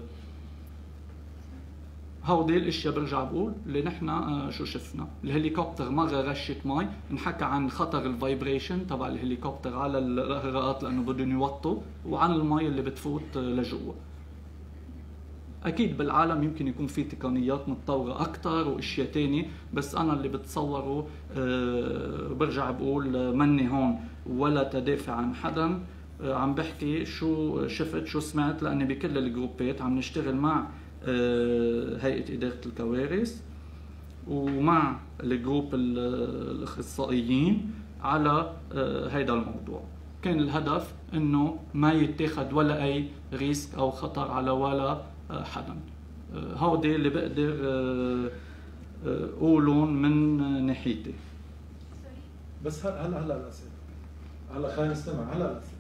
هودي الاشياء برجع بقول اللي نحن أه شو شفنا. الهليكوبتر مره رشه مي، انحكى عن خطر الفايبريشن تبع الهليكوبتر على الرقات لانه بدهم يوطوا، وعن المي اللي بتفوت لجوا. اكيد بالعالم يمكن يكون في تقنيات متطوره اكثر واشياء ثانيه، بس انا اللي بتصوره أه برجع بقول مني هون ولا تدافع عن حدا، أه عم بحكي شو شفت شو سمعت، لاني بكل الجروبات عم نشتغل مع أه هيئه اداره الكوارث ومع الجروب الاخصائيين على أه هيدا الموضوع. كان الهدف انه ما يتاخذ ولا اي ريسك او خطر على ولا حدا. هودي اللي بقدر اقولهم من ناحيتي. بس هلا هلا الاسئله هلا خلينا نستمع هلا الاسئله.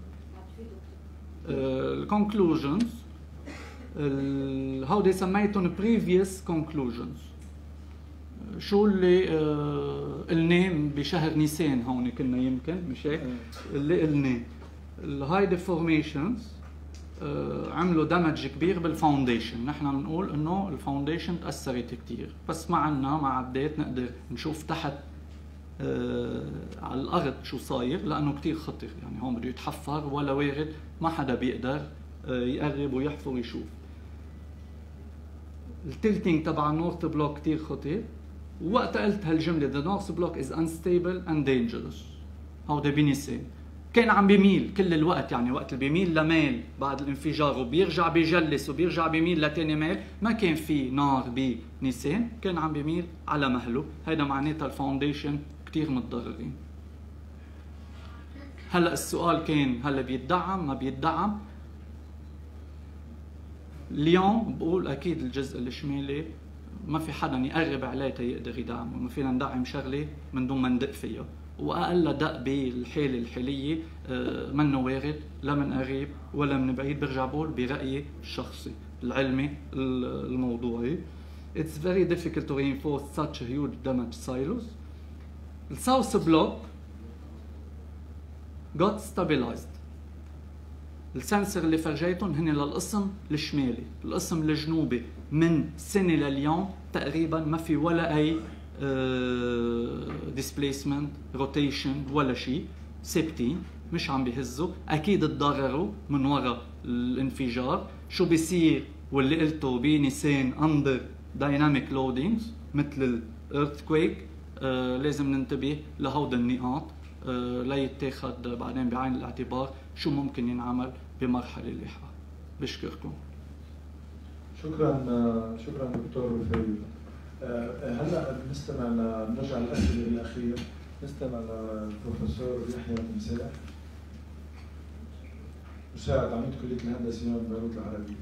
الكونكلوجنز هودي سميتهم بريفيوس كونكلوجنز. شو اللي قلناه بشهر نيسان هون كنا يمكن مش هيك؟ اللي قلناه الهاي فورميشنز عملوا دمج كبير بالفاونديشن. نحن بنقول انه الفاونديشن تاثرت كثير، بس ما عندنا معدات نقدر نشوف تحت آه على الارض شو صاير لانه كثير خطر. يعني هون بده يتحفر ولا وارد، ما حدا بيقدر آه يقرب ويحفر ويشوف. التلتينج تبع النورث بلوك كثير خطير، ووقت قلت هالجمله the north block is unstable and dangerous هودا بنيسان كان عم بيميل كل الوقت. يعني وقت اللي بيميل لميل بعد الانفجار وبيرجع بيجلس وبيرجع بيميل لتاني ميل، ما كان في نار بنيسان، كان عم بيميل على مهله. هيدا معناتها الفاونديشن كتير متضررين. هلا السؤال كان هلا بيتدعم ما بيتدعم؟ اليوم بقول اكيد الجزء الشمالي ما في حدا يقرب عليه تيقدر يدعمه، ما فينا ندعم شغله من دون ما ندق فيها، واقل دق بالحاله الحاليه منه وارد لا من قريب ولا من بعيد. برجع بقول برايي الشخصي العلمي الموضوعي. It's very difficult to reinforce such a huge damage silos. The South Block got stabilized. السنسر اللي فرجيتهم هن للقسم الشمالي، القسم الجنوبي من سنه لليوم تقريبا ما في ولا اي ديسبليسمنت روتيشن ولا شيء، ثابتين مش عم بيهزوا. اكيد تضرروا من وراء الانفجار. شو بيصير واللي قلته بنيسان اندر دايناميك لودينجز مثل الايرثكويك، آه لازم ننتبه لهود النقاط آه ليتاخذ بعدين بعين الاعتبار شو ممكن ينعمل بمرحله لاحقه. بشكركم. شكرا شكرا دكتور رفيق. هلا بنستمع نرجع للاسئله الاخير، نستمع للبروفيسور يحيى تمساح مساعد عميد كليه الهندسه ببيروت العربيه.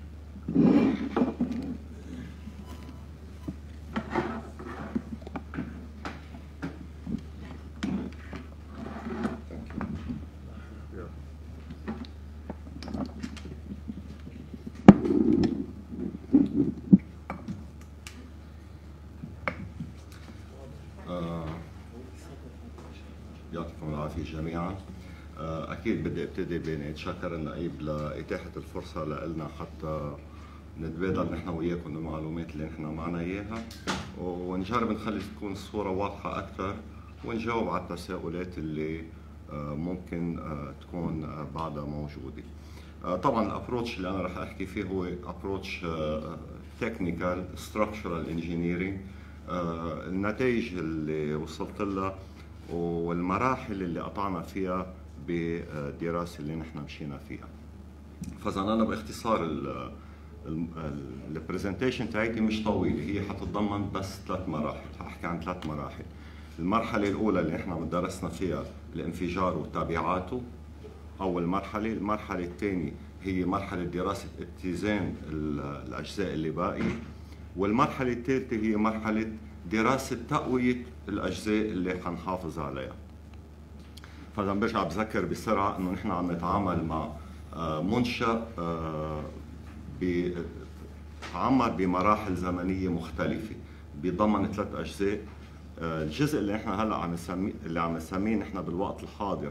جميعا. اكيد بدي ابتدي باني اتشكر النقيب لاتاحه الفرصه لنا حتى نتبادل نحن وياكم المعلومات اللي نحن معنا اياها، ونجرب نخلي تكون الصوره واضحه اكثر، ونجاوب على التساؤلات اللي ممكن تكون بعدها موجوده. طبعا الابروتش اللي انا رح احكي فيه هو ابروتش تكنيكال ستراكشرال انجينيرينج. النتائج اللي وصلت لها والمراحل اللي قطعنا فيها بالدراسه اللي نحن مشينا فيها. فاذا انا باختصار البرزنتيشن تاعتي مش طويله، هي حتتضمن بس ثلاث مراحل، حاحكي عن ثلاث مراحل. المرحله الاولى اللي نحن درسنا فيها الانفجار وتبعاته، اول مرحله. المرحله الثانيه هي مرحله دراسه اتزان الاجزاء اللي باقيه. والمرحلة الثالثة هي مرحلة دراسة تقوية الأجزاء اللي حنحافظ عليها. فإذا برجع بذكر بسرعة إنه نحن عم نتعامل مع منشأ عمر بمراحل زمنية مختلفة بيضمن ثلاث أجزاء. الجزء اللي نحن هلا عم نسميه اللي عم نسميه نحن بالوقت الحاضر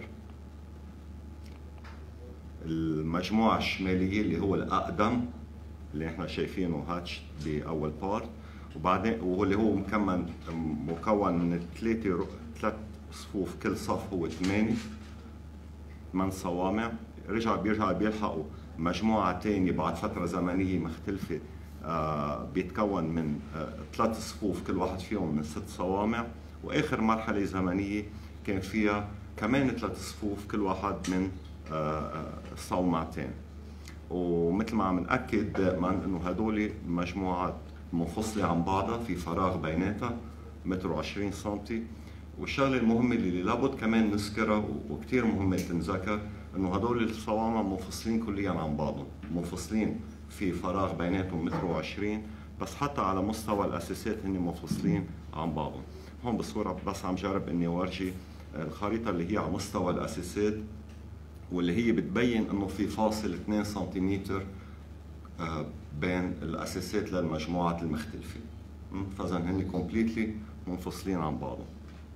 المجموعة الشمالية اللي هو الأقدم اللي نحن شايفينه هاتش بأول بارت، وبعدين واللي هو مكمل مكون من ثلاثة ثلاث صفوف، كل صف هو ثمانية ثمان صوامع. رجع بيرجع بيلحقوا مجموعة تانية بعد فترة زمنية مختلفة آه بيتكون من آه ثلاث صفوف كل واحد فيهم من ست صوامع، وآخر مرحلة زمنية كان فيها كمان ثلاث صفوف كل واحد من آه صومعتين. ومثل ما عم نأكد دائما انه هدول مجموعات منفصلة عن بعضها في فراغ بيناتها متر وعشرين سنتي. والشغلة المهمة اللي لابد كمان نذكرها وكثير مهمة تنذكر انه هدول الصوامع منفصلين كليا عن بعضهم، منفصلين في فراغ بيناتهم متر وعشرين، بس حتى على مستوى الاساسات هن منفصلين عن بعضهم. هون بالصورة بس عم جرب اني اورجي الخريطة اللي هي على مستوى الاساسات، واللي هي بتبين انه في فاصل اثنين سنتيمتر بين الاساسات للمجموعات المختلفة، فاذا هن كومبليتلي منفصلين عن بعضهم.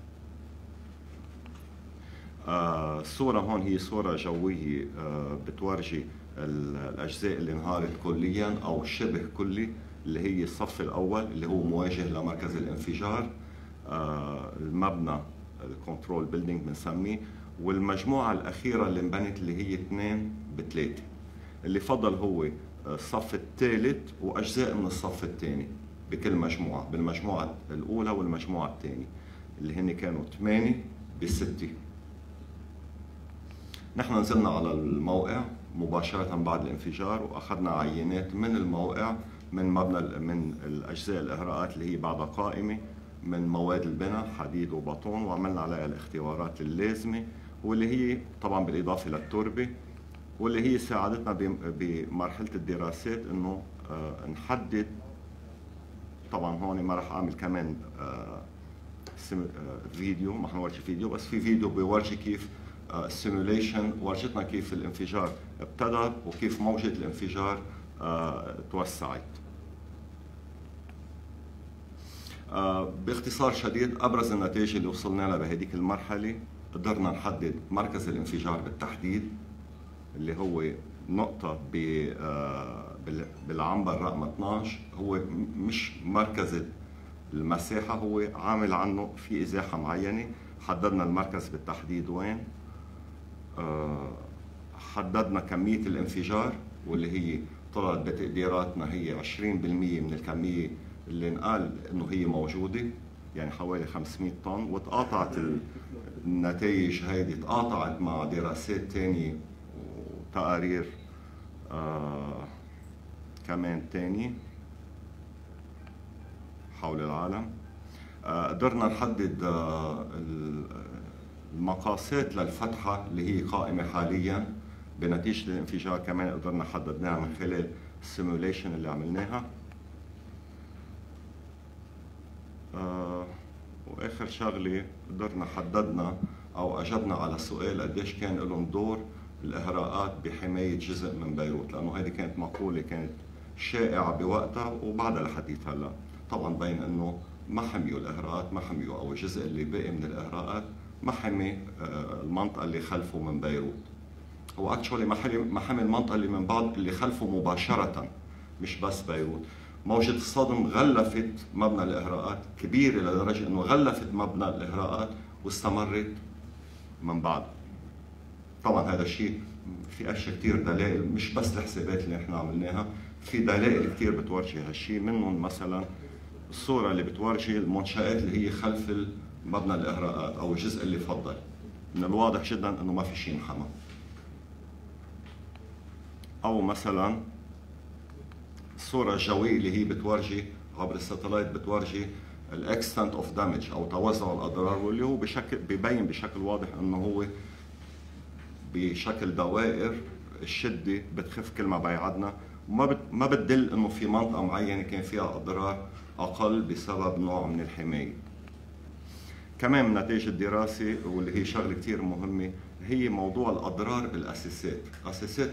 الصورة هون هي صورة جوية بتورجي الأجزاء اللي انهارت كليا أو شبه كلي، اللي هي الصف الأول اللي هو مواجه لمركز الانفجار، المبنى الكنترول بيلدينج بنسميه، والمجموعة الأخيرة اللي انبنت اللي هي اثنين بثلاثة. اللي فضل هو الصف الثالث وأجزاء من الصف الثاني بكل مجموعة، بالمجموعة الأولى والمجموعة الثانية اللي هن كانوا ثمانية بستة. نحن نزلنا على الموقع مباشرة بعد الانفجار وأخذنا عينات من الموقع من مبنى من الأجزاء الإهراءات اللي هي بعدها قائمة من مواد البناء حديد وبطون، وعملنا عليها الاختبارات اللازمة واللي هي طبعا بالإضافة للتربة، واللي هي ساعدتنا بمرحلة الدراسات إنه نحدد. طبعا هون ما راح أعمل كمان فيديو، ما حنورجي فيديو بس في فيديو بيورجي كيف السيموليشن ورجتنا كيف الانفجار ابتدى وكيف موجة الانفجار اه توسعت. اه باختصار شديد ابرز النتائج اللي وصلنا لها بهذيك المرحلة، قدرنا نحدد مركز الانفجار بالتحديد اللي هو نقطة اه بالعنبر رقم اثنعش. هو مش مركز المساحة، هو عامل عنه في ازاحة معينة. حددنا المركز بالتحديد وين، حددنا كمية الانفجار واللي هي طلعت بتقديراتنا هي عشرين بالمئة من الكمية اللي انقال انه هي موجودة، يعني حوالي خمسمئة طن. وتقاطعت النتائج هيدي تقاطعت مع دراسات تانية وتقارير آه كمان تاني حول العالم. آه قدرنا نحدد آه المقاسات للفتحة اللي هي قائمة حاليا بنتيجة الانفجار، كمان قدرنا حددناها من خلال السيموليشن اللي عملناها. آه واخر شغلة قدرنا حددنا او اجبنا على سؤال قديش كان لهم دور الاهراءات بحماية جزء من بيروت، لانه هذه كانت مقولة كانت شائعة بوقتها وبعدها لحديث هلا. طبعا بين انه ما حميوا الاهراءات، ما حميوا او الجزء اللي باقي من الاهراءات ما حمي المنطقة اللي خلفه من بيروت. هو اكشولي ما حمي المنطقة اللي من بعد اللي خلفه مباشرة، مش بس بيروت. موجة الصدم غلفت مبنى الإهراءات كبيرة لدرجة انه غلفت مبنى الإهراءات واستمرت من بعد. طبعا هذا الشيء في اشياء كثير دلائل، مش بس الحسابات اللي احنا عملناها، في دلائل كثير بتورجي هالشيء. منهم مثلا الصورة اللي بتورجي المنشآت اللي هي خلف مبنى الإهراءات أو الجزء اللي فضل. من الواضح جدا إنه ما في شيء انحمى. أو مثلا الصورة الجوية اللي هي بتورجي عبر الساتلايت بتورجي الاكستنت اوف دامج أو توزع الأضرار، واللي هو بشكل ببين بشكل واضح إنه هو بشكل دوائر الشدة بتخف كل ما بعدنا، ما بت ما بتدل انه في منطقه معينه كان فيها اضرار اقل بسبب نوع من الحمايه. كمان من نتائج الدراسه واللي هي شغله كثير مهمه هي موضوع الاضرار بالاساسات، اساسات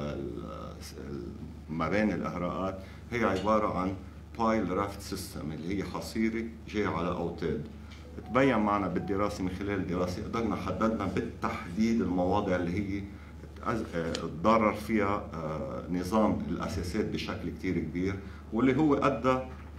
مباني الاهراءات هي عباره عن بايل رافت سيستم اللي هي حصيره جايه على اوتاد. تبين معنا بالدراسه من خلال الدراسه قدرنا حددنا بالتحديد المواضع اللي هي تضرر فيها نظام الاساسات بشكل كثير كبير، واللي هو ادى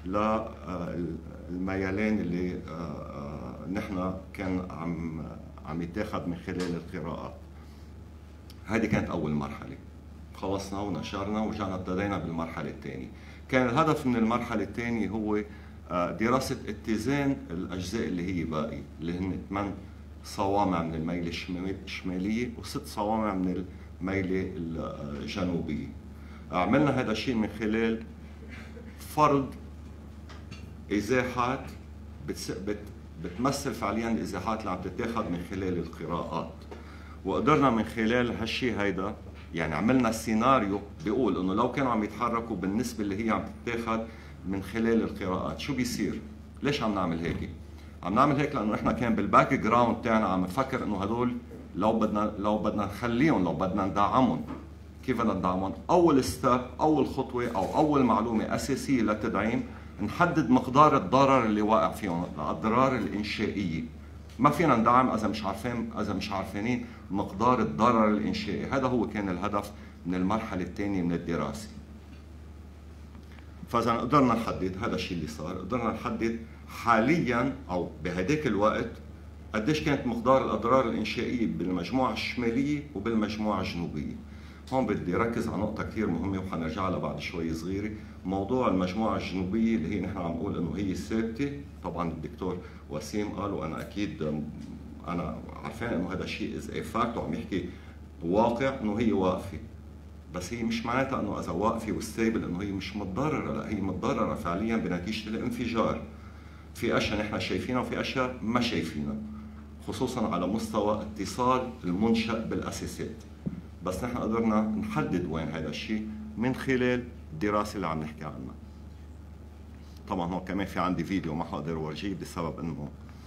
للميلان اللي نحن كان عم عم يتاخذ من خلال القراءات. هذه كانت اول مرحله، خلصنا ونشرنا ورجعنا ابتدينا بالمرحله الثانيه. كان الهدف من المرحله الثانيه هو دراسه اتزان الاجزاء اللي هي باقي، اللي هن ثمان صوامع من الميله الشماليه وست صوامع من الميله الجنوبيه. عملنا هذا الشيء من خلال فرض ازاحات بتمثل فعليا الازاحات اللي عم تتاخذ من خلال القراءات، وقدرنا من خلال هالشيء هيدا يعني عملنا سيناريو بيقول انه لو كانوا عم يتحركوا بالنسبه اللي هي عم تتاخذ من خلال القراءات شو بيصير؟ ليش عم نعمل هيك؟ عم نعمل هيك لانه احنا كان بالباك جراوند تاعنا عم نفكر انه هدول لو بدنا لو بدنا نخليهم لو بدنا ندعمهم، كيف بدنا ندعمهم؟ اول ستيب، اول خطوه او اول معلومه اساسيه للتدعيم نحدد مقدار الضرر اللي واقع فيهم، الاضرار الانشائيه. ما فينا ندعم اذا مش عارفين اذا مش عارفين مقدار الضرر الانشائي، هذا هو كان الهدف من المرحله الثانيه من الدراسه. فاذا قدرنا نحدد هذا الشيء اللي صار، قدرنا نحدد حاليا او بهداك الوقت قديش كانت مقدار الاضرار الانشائيه بالمجموعه الشماليه وبالمجموعه الجنوبيه. هون بدي ركز على نقطة كثير مهمة وحنرجع لها بعد شوي صغيرة، موضوع المجموعة الجنوبية اللي هي نحن عم نقول انه هي ثابتة، طبعا الدكتور وسيم قال وانا اكيد انا عارفين انه هذا الشيء از اي فاكت وعم يحكي واقع انه هي واقفة، بس هي مش معناتها انه اذا واقفة وستيبل انه هي مش متضررة، لا هي متضررة فعليا بنتيجة الانفجار. في اشياء نحن شايفينها وفي اشياء ما شايفينها، خصوصا على مستوى اتصال المنشأ بالاساسات. بس نحن قدرنا نحدد وين هذا الشيء من خلال الدراسه اللي عم نحكي عنها. طبعا هون كمان في عندي فيديو ما حقدر اورجيه بسبب انه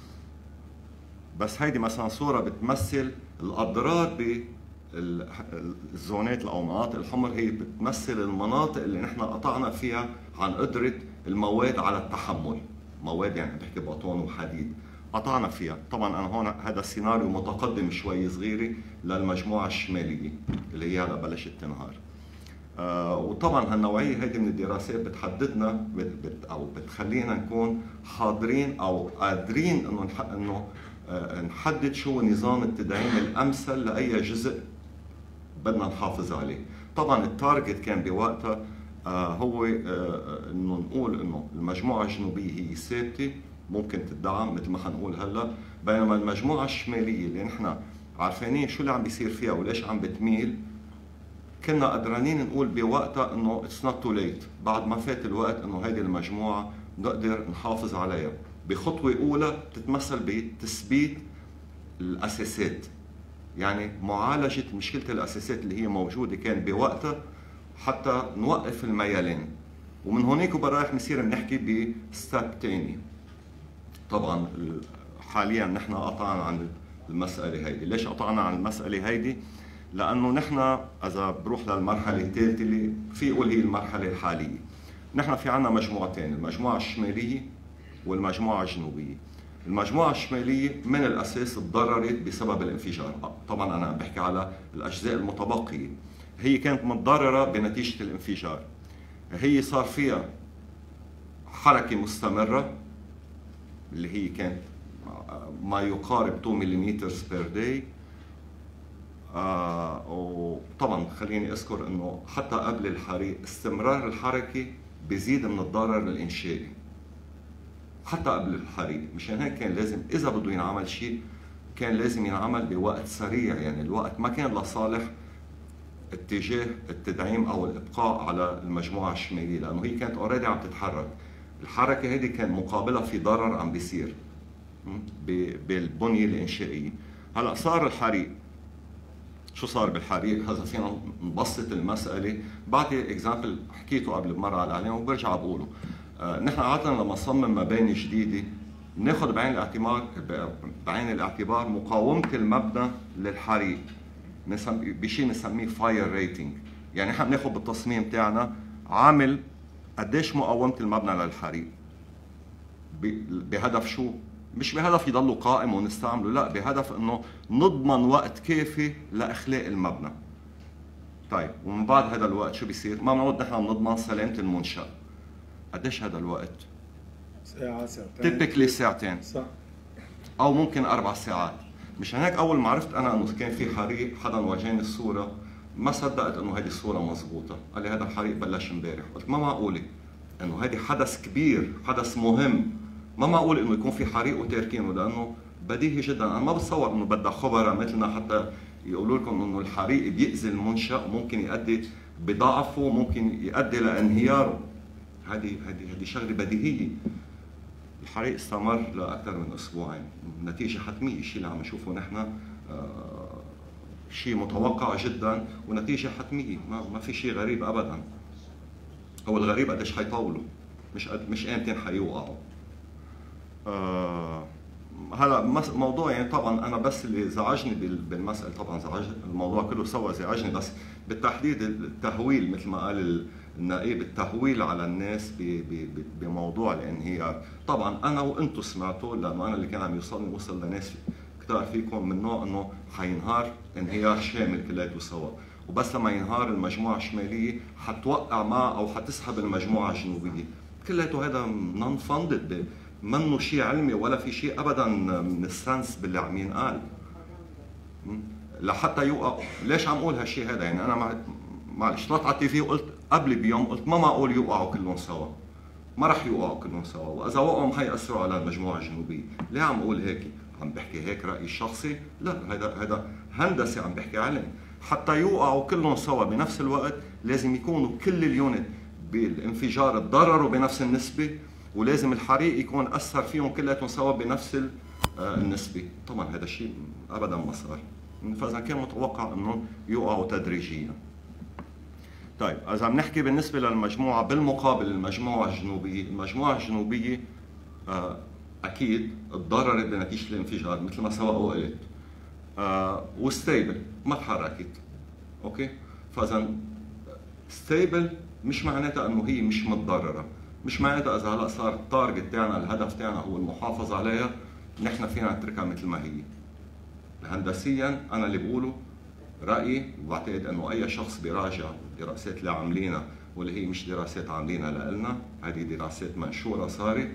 بس هيدي مثلا صوره بتمثل الاضرار بالزونات او المناطق الحمر، هي بتمثل المناطق اللي نحن قطعنا فيها عن قدره المواد على التحمل، مواد يعني بحكي بطون وحديد قطعنا فيها. طبعا انا هون هذا السيناريو متقدم شوي صغيره للمجموعه الشماليه اللي هي هلا بلشت تنهار. آه وطبعا هالنوعيه هيدي من الدراسات بتحددنا بت بت او بتخلينا نكون حاضرين او قادرين انه انه آه نحدد شو نظام التدعيم الامثل لاي جزء بدنا نحافظ عليه. طبعا التارجت كان بوقتها آه هو آه انه نقول انه المجموعه الجنوبيه هي ثابته ممكن تدعم مثل ما حنقول هلا، بينما المجموعه الشماليه اللي نحن عارفين شو اللي عم بيصير فيها وليش عم بتميل، كنا قدرانين نقول بوقتها انه اتس نوت تو ليت، بعد ما فات الوقت انه هيدي المجموعه نقدر نحافظ عليها بخطوه اولى بتتمثل بتثبيت الاساسات، يعني معالجه مشكله الاساسات اللي هي موجوده كان بوقتها حتى نوقف الميلان، ومن هونيك وبرايح نصير بنحكي بستاب ثاني. طبعا حاليا نحن قطعنا عن المساله هيدي، ليش قطعنا عن المساله هيدي؟ لانه نحن اذا بروح للمرحله الثالثه اللي في يقول هي المرحله الحاليه، نحن في عندنا مجموعتين، المجموعه الشماليه والمجموعه الجنوبيه. المجموعه الشماليه من الاساس تضررت بسبب الانفجار، طبعا انا عم بحكي على الاجزاء المتبقيه، هي كانت متضرره بنتيجه الانفجار، هي صار فيها حركه مستمره اللي هي كانت ما يقارب اثنين ملم بير داي. آه وطبعا خليني اذكر انه حتى قبل الحريق استمرار الحركه بيزيد من الضرر الانشائي حتى قبل الحريق، مشان هيك كان لازم اذا بده ينعمل شيء كان لازم ينعمل بوقت سريع، يعني الوقت ما كان لصالح اتجاه التدعيم او الابقاء على المجموعه الشماليه، لانه هي كانت اوريدي عم تتحرك. الحركه هذه كان مقابلها في ضرر عم بيصير بالبنيه الانشائيه. هلا صار الحريق، شو صار بالحريق؟ هذا فينا نبسط المساله. بعطي اكزامبل حكيته قبل بمره على الاعلام وبرجع بقوله. آه نحن عاده لما نصمم مباني جديده بناخذ بعين الاعتبار بعين الاعتبار مقاومه المبنى للحريق، بشيء بنسميه فاير ريتنج. يعني نحن بناخذ بالتصميم تاعنا عامل قديش مقاومه المبنى للحريق، بهدف شو؟ مش بهدف يضلوا قائم ونستعمله، لا، بهدف انه نضمن وقت كافي لاخلاء المبنى. طيب ومن بعد هذا الوقت شو بيصير؟ ما بنعود نحن بنضمن سلامه المنشأ. قديش هذا الوقت؟ ساعة ساعتين تيبيكلي ساعتين صح، او ممكن اربع ساعات. مشان هيك اول ما عرفت انا انه كان في حريق، حدا ورجاني الصوره ما صدقت انه هذه الصوره مضبوطه، قال لي هذا الحريق بلش امبارح. قلت ما معقوله انه هذه حدث كبير، حدث مهم، ما معقول انه يكون في حريق وتاركينه، لانه بديهي جدا. انا ما بتصور انه بدها خبراء مثلنا حتى يقولوا لكم انه الحريق بيأذي المنشأ، ممكن يؤدي بضعفه، ممكن يؤدي لانهياره. هذه هذه هذه شغله بديهيه. الحريق استمر لاكثر من اسبوعين، نتيجه حتميه، الشيء اللي عم نشوفه نحن آه شيء متوقع جدا ونتيجه حتميه، ما, ما في شيء غريب ابدا. هو الغريب قديش حيطولوا، مش قد مش امتى حيوقعوا. آه هلا موضوع يعني طبعا انا بس اللي زعجني بالمساله، طبعا زعجني الموضوع كله سوا زعجني، بس بالتحديد التهويل مثل ما قال النائب، التهويل على الناس بموضوع الانهيار. طبعا انا وانتم سمعتوا، لانه انا اللي كان عم يوصلني وصل لناس كثار فيكم من نوع انه حينهار انهيار شامل كلياته سوا، وبس لما ينهار المجموعه الشماليه حتوقع معها او حتسحب المجموعه الجنوبيه. كلياته هذا نون فاندد، منه شيء علمي ولا في شيء ابدا من السنس باللي عم ينقال لحتى يوقع. ليش عم اقول هالشيء هذا؟ يعني انا معلش طلعت على التي في وقلت قبل بيوم، قلت ما معقول يوقعوا كلهم سوا، ما راح يوقعوا كلهم سوا، واذا وقعوا ما حيأثروا على المجموعه الجنوبيه. ليه عم اقول هيك؟ عم بحكي هيك رايي الشخصي؟ لا، هذا هذا هندسه، عم بحكي علم. حتى يوقعوا كلهم سوا بنفس الوقت لازم يكونوا كل اليونت بالانفجار تضرروا بنفس النسبه، ولازم الحريق يكون اثر فيهم كلياتهم سوا بنفس النسبه. طبعا هذا الشيء ابدا ما صار، فاذا كان متوقع انه يوقعوا تدريجيا. طيب اذا بنحكي بالنسبه للمجموعه بالمقابل المجموعه الجنوبيه، المجموعه الجنوبيه آه اكيد تضررت بنتيجه الانفجار مثل ما سبق وقلت، آه وستيبل ما تحركت. اوكي، فاذا ستيبل مش معناتها انه هي مش متضرره، مش معناتها اذا هلا صار التارجت تاعنا، الهدف تاعنا هو المحافظه عليها، نحن فينا نتركها مثل ما هي. هندسيا انا اللي بقوله رايي، وبعتقد انه اي شخص بيراجع الدراسات اللي عاملينها، واللي هي مش دراسات عاملينها لنا، هذه دراسات منشوره صارت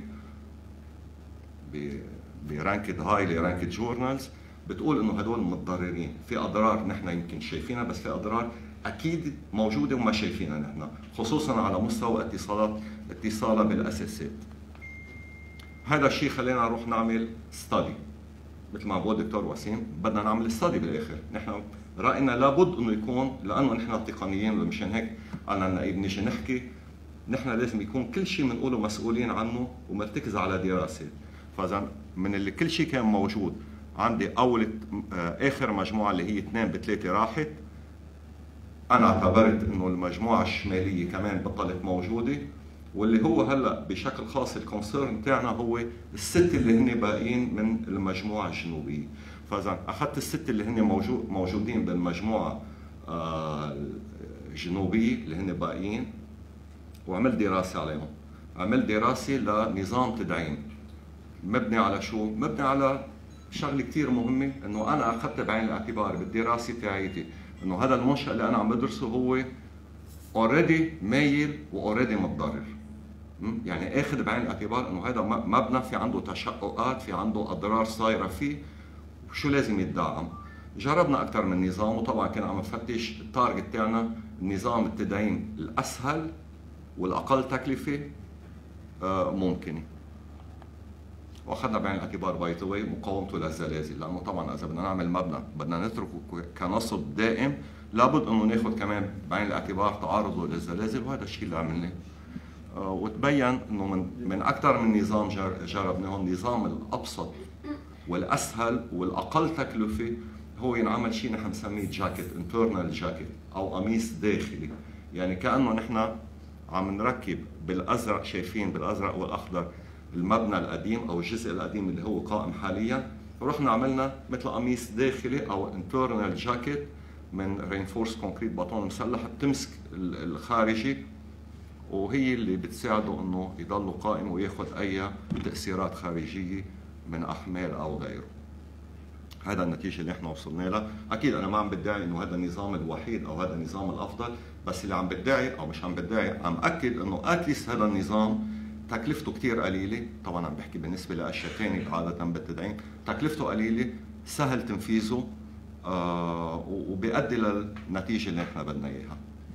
برانكد هايلي رانكد جورنالز، بتقول انه هدول متضررين. في اضرار نحن يمكن شايفينها، بس في اضرار اكيد موجوده وما شايفينها نحن، خصوصا على مستوى اتصالات اتصالها بالاساسات. هذا الشيء خلينا نروح نعمل ستادي مثل ما بقول دكتور وسيم، بدنا نعمل ستادي بالاخر. نحن راينا لابد انه يكون، لانه نحن تقنيين ومشان هيك قالنا النائب نيجي نحكي، نحن لازم يكون كل شيء بنقوله مسؤولين عنه ومرتكز على دراسات. فاذا من اللي كل شيء كان موجود عندي، اول اخر مجموعه اللي هي اثنين بثلاثه راحت، انا اعتبرت انه المجموعه الشماليه كمان بطلت موجوده، واللي هو هلا بشكل خاص الكونسيرن تاعنا هو الست اللي هن باقيين من المجموعه الجنوبيه. فاذا اخذت الست اللي هن موجود موجودين بالمجموعه الجنوبيه اللي هن باقيين، وعملت دراسه عليهم. عملت دراسه لنظام تدعيم مبني على شو؟ مبني على شغله كثير مهمه، انه انا اخذت بعين الاعتبار بالدراسه تاعيتي انه هذا المنشأ اللي انا عم بدرسه هو اوريدي مايل واوريدي متضرر. يعني اخذ بعين الاعتبار انه هذا مبنى في عنده تشققات، في عنده اضرار صايره فيه، وشو لازم يتدعم. جربنا اكثر من نظام، وطبعا كنا عم نفتش التارجت تاعنا نظام التدعيم الاسهل والاقل تكلفه ممكنه. واخذنا بعين الاعتبار باي ذا واي مقاومته للزلازل، لانه طبعا اذا بدنا نعمل مبنى بدنا نتركه كنصب دائم، لابد انه ناخذ كمان بعين الاعتبار تعرضه للزلازل، وهذا الشيء اللي عملناه. وتبين انه من من اكثر من نظام جربناه، النظام الابسط والاسهل والاقل تكلفه هو ينعمل شيء نحن بنسميه جاكيت، انترنال جاكيت او قميص داخلي. يعني كانه نحن عم نركب بالازرق، شايفين بالازرق والاخضر المبنى القديم او الجزء القديم اللي هو قائم حاليا، ورحنا عملنا مثل قميص داخلي او انترنال جاكيت من رينفورس كونكريت بطون مسلح بتمسك الخارجي، وهي اللي بتساعده انه يضل قائم وياخذ اي تاثيرات خارجيه من احمال او غيره. هذا النتيجه اللي احنا وصلنا لها. اكيد انا ما عم بدعي انه هذا النظام الوحيد او هذا النظام الافضل، بس اللي عم بدعي او مش عم بدعي عم اكد انه اتليست هذا النظام تكلفته كثير قليله. طبعا عم بحكي بالنسبه لاشياء ثانيه عاده بالتدعيم، تكلفته قليله، سهل تنفيذه، آه وبيؤدي للنتيجه اللي احنا بدنا اياها.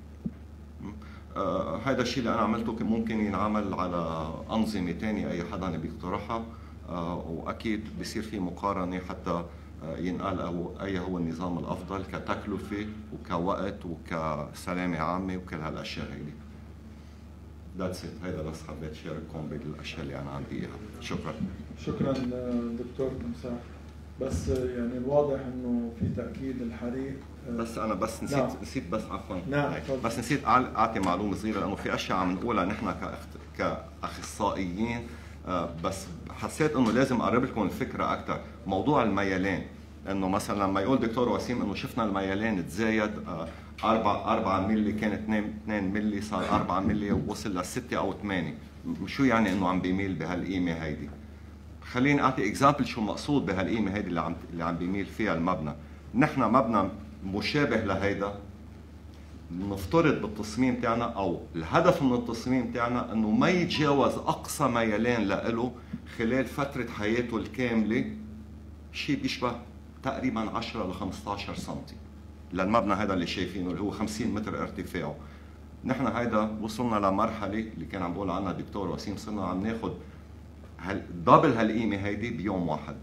آه هذا الشيء اللي انا عملته ممكن ينعمل على انظمه ثانيه اي حدا بيقترحها، آه واكيد بصير في مقارنه حتى آه ينقال أو اي هو النظام الافضل كتكلفه وكوقت وكسلامه عامه وكل هالاشياء هيدي. ذاتس ات، هيدا بس حبيت شارككم بالاشياء اللي انا عندي اياها. شكرا. شكرا دكتور تمساح. بس يعني الواضح انه في تاكيد الحريق. بس انا بس نسيت نعم. نسيت بس عفوا نعم. بس نسيت اعطي معلومه صغيره، لانه في اشياء عم نقولها نحن كاخصائيين، بس حسيت انه لازم اقرب لكم الفكره اكثر. موضوع الميلان، انه مثلا لما يقول دكتور وسيم انه شفنا الميلان تزايد أربعة أربعة ملي، كان اثنين ملي صار أربعة ملي ووصل لستة او ثمانية، شو يعني انه عم بيميل بهالقيمه هيدي؟ خليني اعطي اكزامبل شو مقصود بهالقيمه هيدي اللي عم اللي عم بيميل فيها المبنى. نحن مبنى مشابه لهيدا نفترض بالتصميم تاعنا او الهدف من التصميم تاعنا انه ما يتجاوز اقصى ميلان له خلال فتره حياته الكامله، شيء بيشبه تقريبا عشرة ل خمسة عشر سم للمبنى هذا اللي شايفينه اللي هو خمسين متر ارتفاعه. نحن هيدا وصلنا لمرحله اللي كان عم بقول عنها الدكتور وسيم، صرنا عم ناخذ هال دبل هالقيمه هيدي بيوم واحد.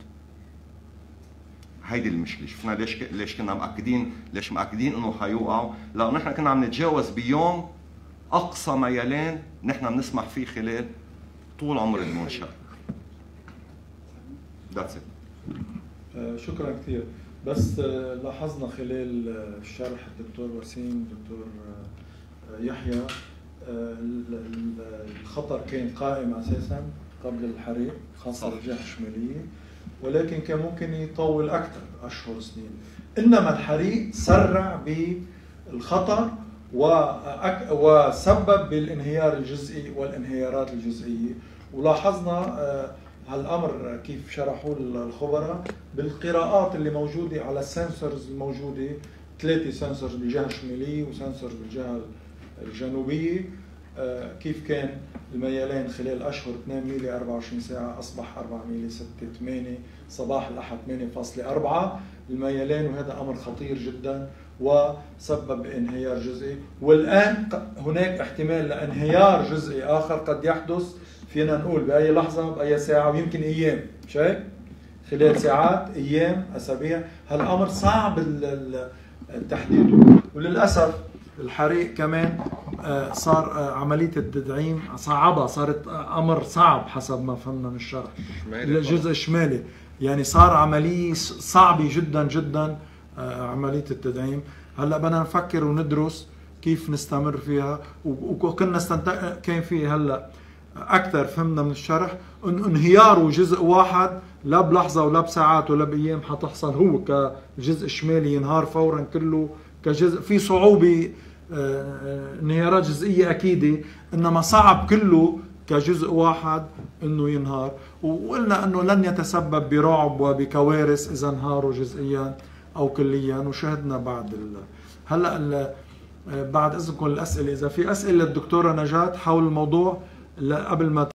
هيدي المشكله. شفنا ليش ك... ليش كنا مأكدين ليش مأكدين انه حيوقعوا؟ لانه نحن كنا عم نتجاوز بيوم اقصى ميلان نحن بنسمح فيه خلال طول عمر المنشأ. ذاتس ات. شكرا كثير. بس لاحظنا خلال الشرح الدكتور وسيم دكتور يحيى الخطر كان قائم اساسا قبل الحريق خاصه بالجهه الشماليه، ولكن كان ممكن يطول اكثر اشهر سنين. انما الحريق سرع بالخطر وسبب بالانهيار الجزئي والانهيارات الجزئيه. ولاحظنا هالامر كيف شرحوه الخبراء بالقراءات اللي موجوده على السنسورز الموجوده، ثلاثه سنسورز بالجهه الشماليه وسنسورز بالجهه الجنوبيه، كيف كان الميلان خلال اشهر اثنين ميلي أربعة وعشرين ساعه اصبح أربعة ميلي ستة ثمانية، صباح الاحد ثمانية فاصلة أربعة الميلان، وهذا امر خطير جدا وسبب انهيار جزئي. والان هناك احتمال لانهيار جزئي اخر قد يحدث، فينا نقول باي لحظه باي ساعه ويمكن ايام، مش هيك؟ خلال ساعات، ايام، اسابيع. هالامر صعب تحديده، وللاسف الحريق كمان صار عمليه التدعيم صعبه، صارت امر صعب حسب ما فهمنا من الشرح. الجزء الشمالي يعني صار عمليه صعبه جدا جدا عمليه التدعيم. هلا بدنا نفكر وندرس كيف نستمر فيها، وكنا استنتج كان في هلا اكثر فهمنا من الشرح انه انهياره جزء واحد لا بلحظه ولا بساعات ولا بايام حتحصل، هو كجزء الشمالي ينهار فورا كله كجزء، في صعوبه انهيارات جزئيه اكيده، انما صعب كله كجزء واحد انه ينهار. وقلنا انه لن يتسبب برعب وبكوارث اذا انهاروا جزئيا او كليا. وشاهدنا بعد ال... هلا ال... بعد اذنكم الاسئله، اذا في اسئله للدكتوره نجاة حول الموضوع قبل ما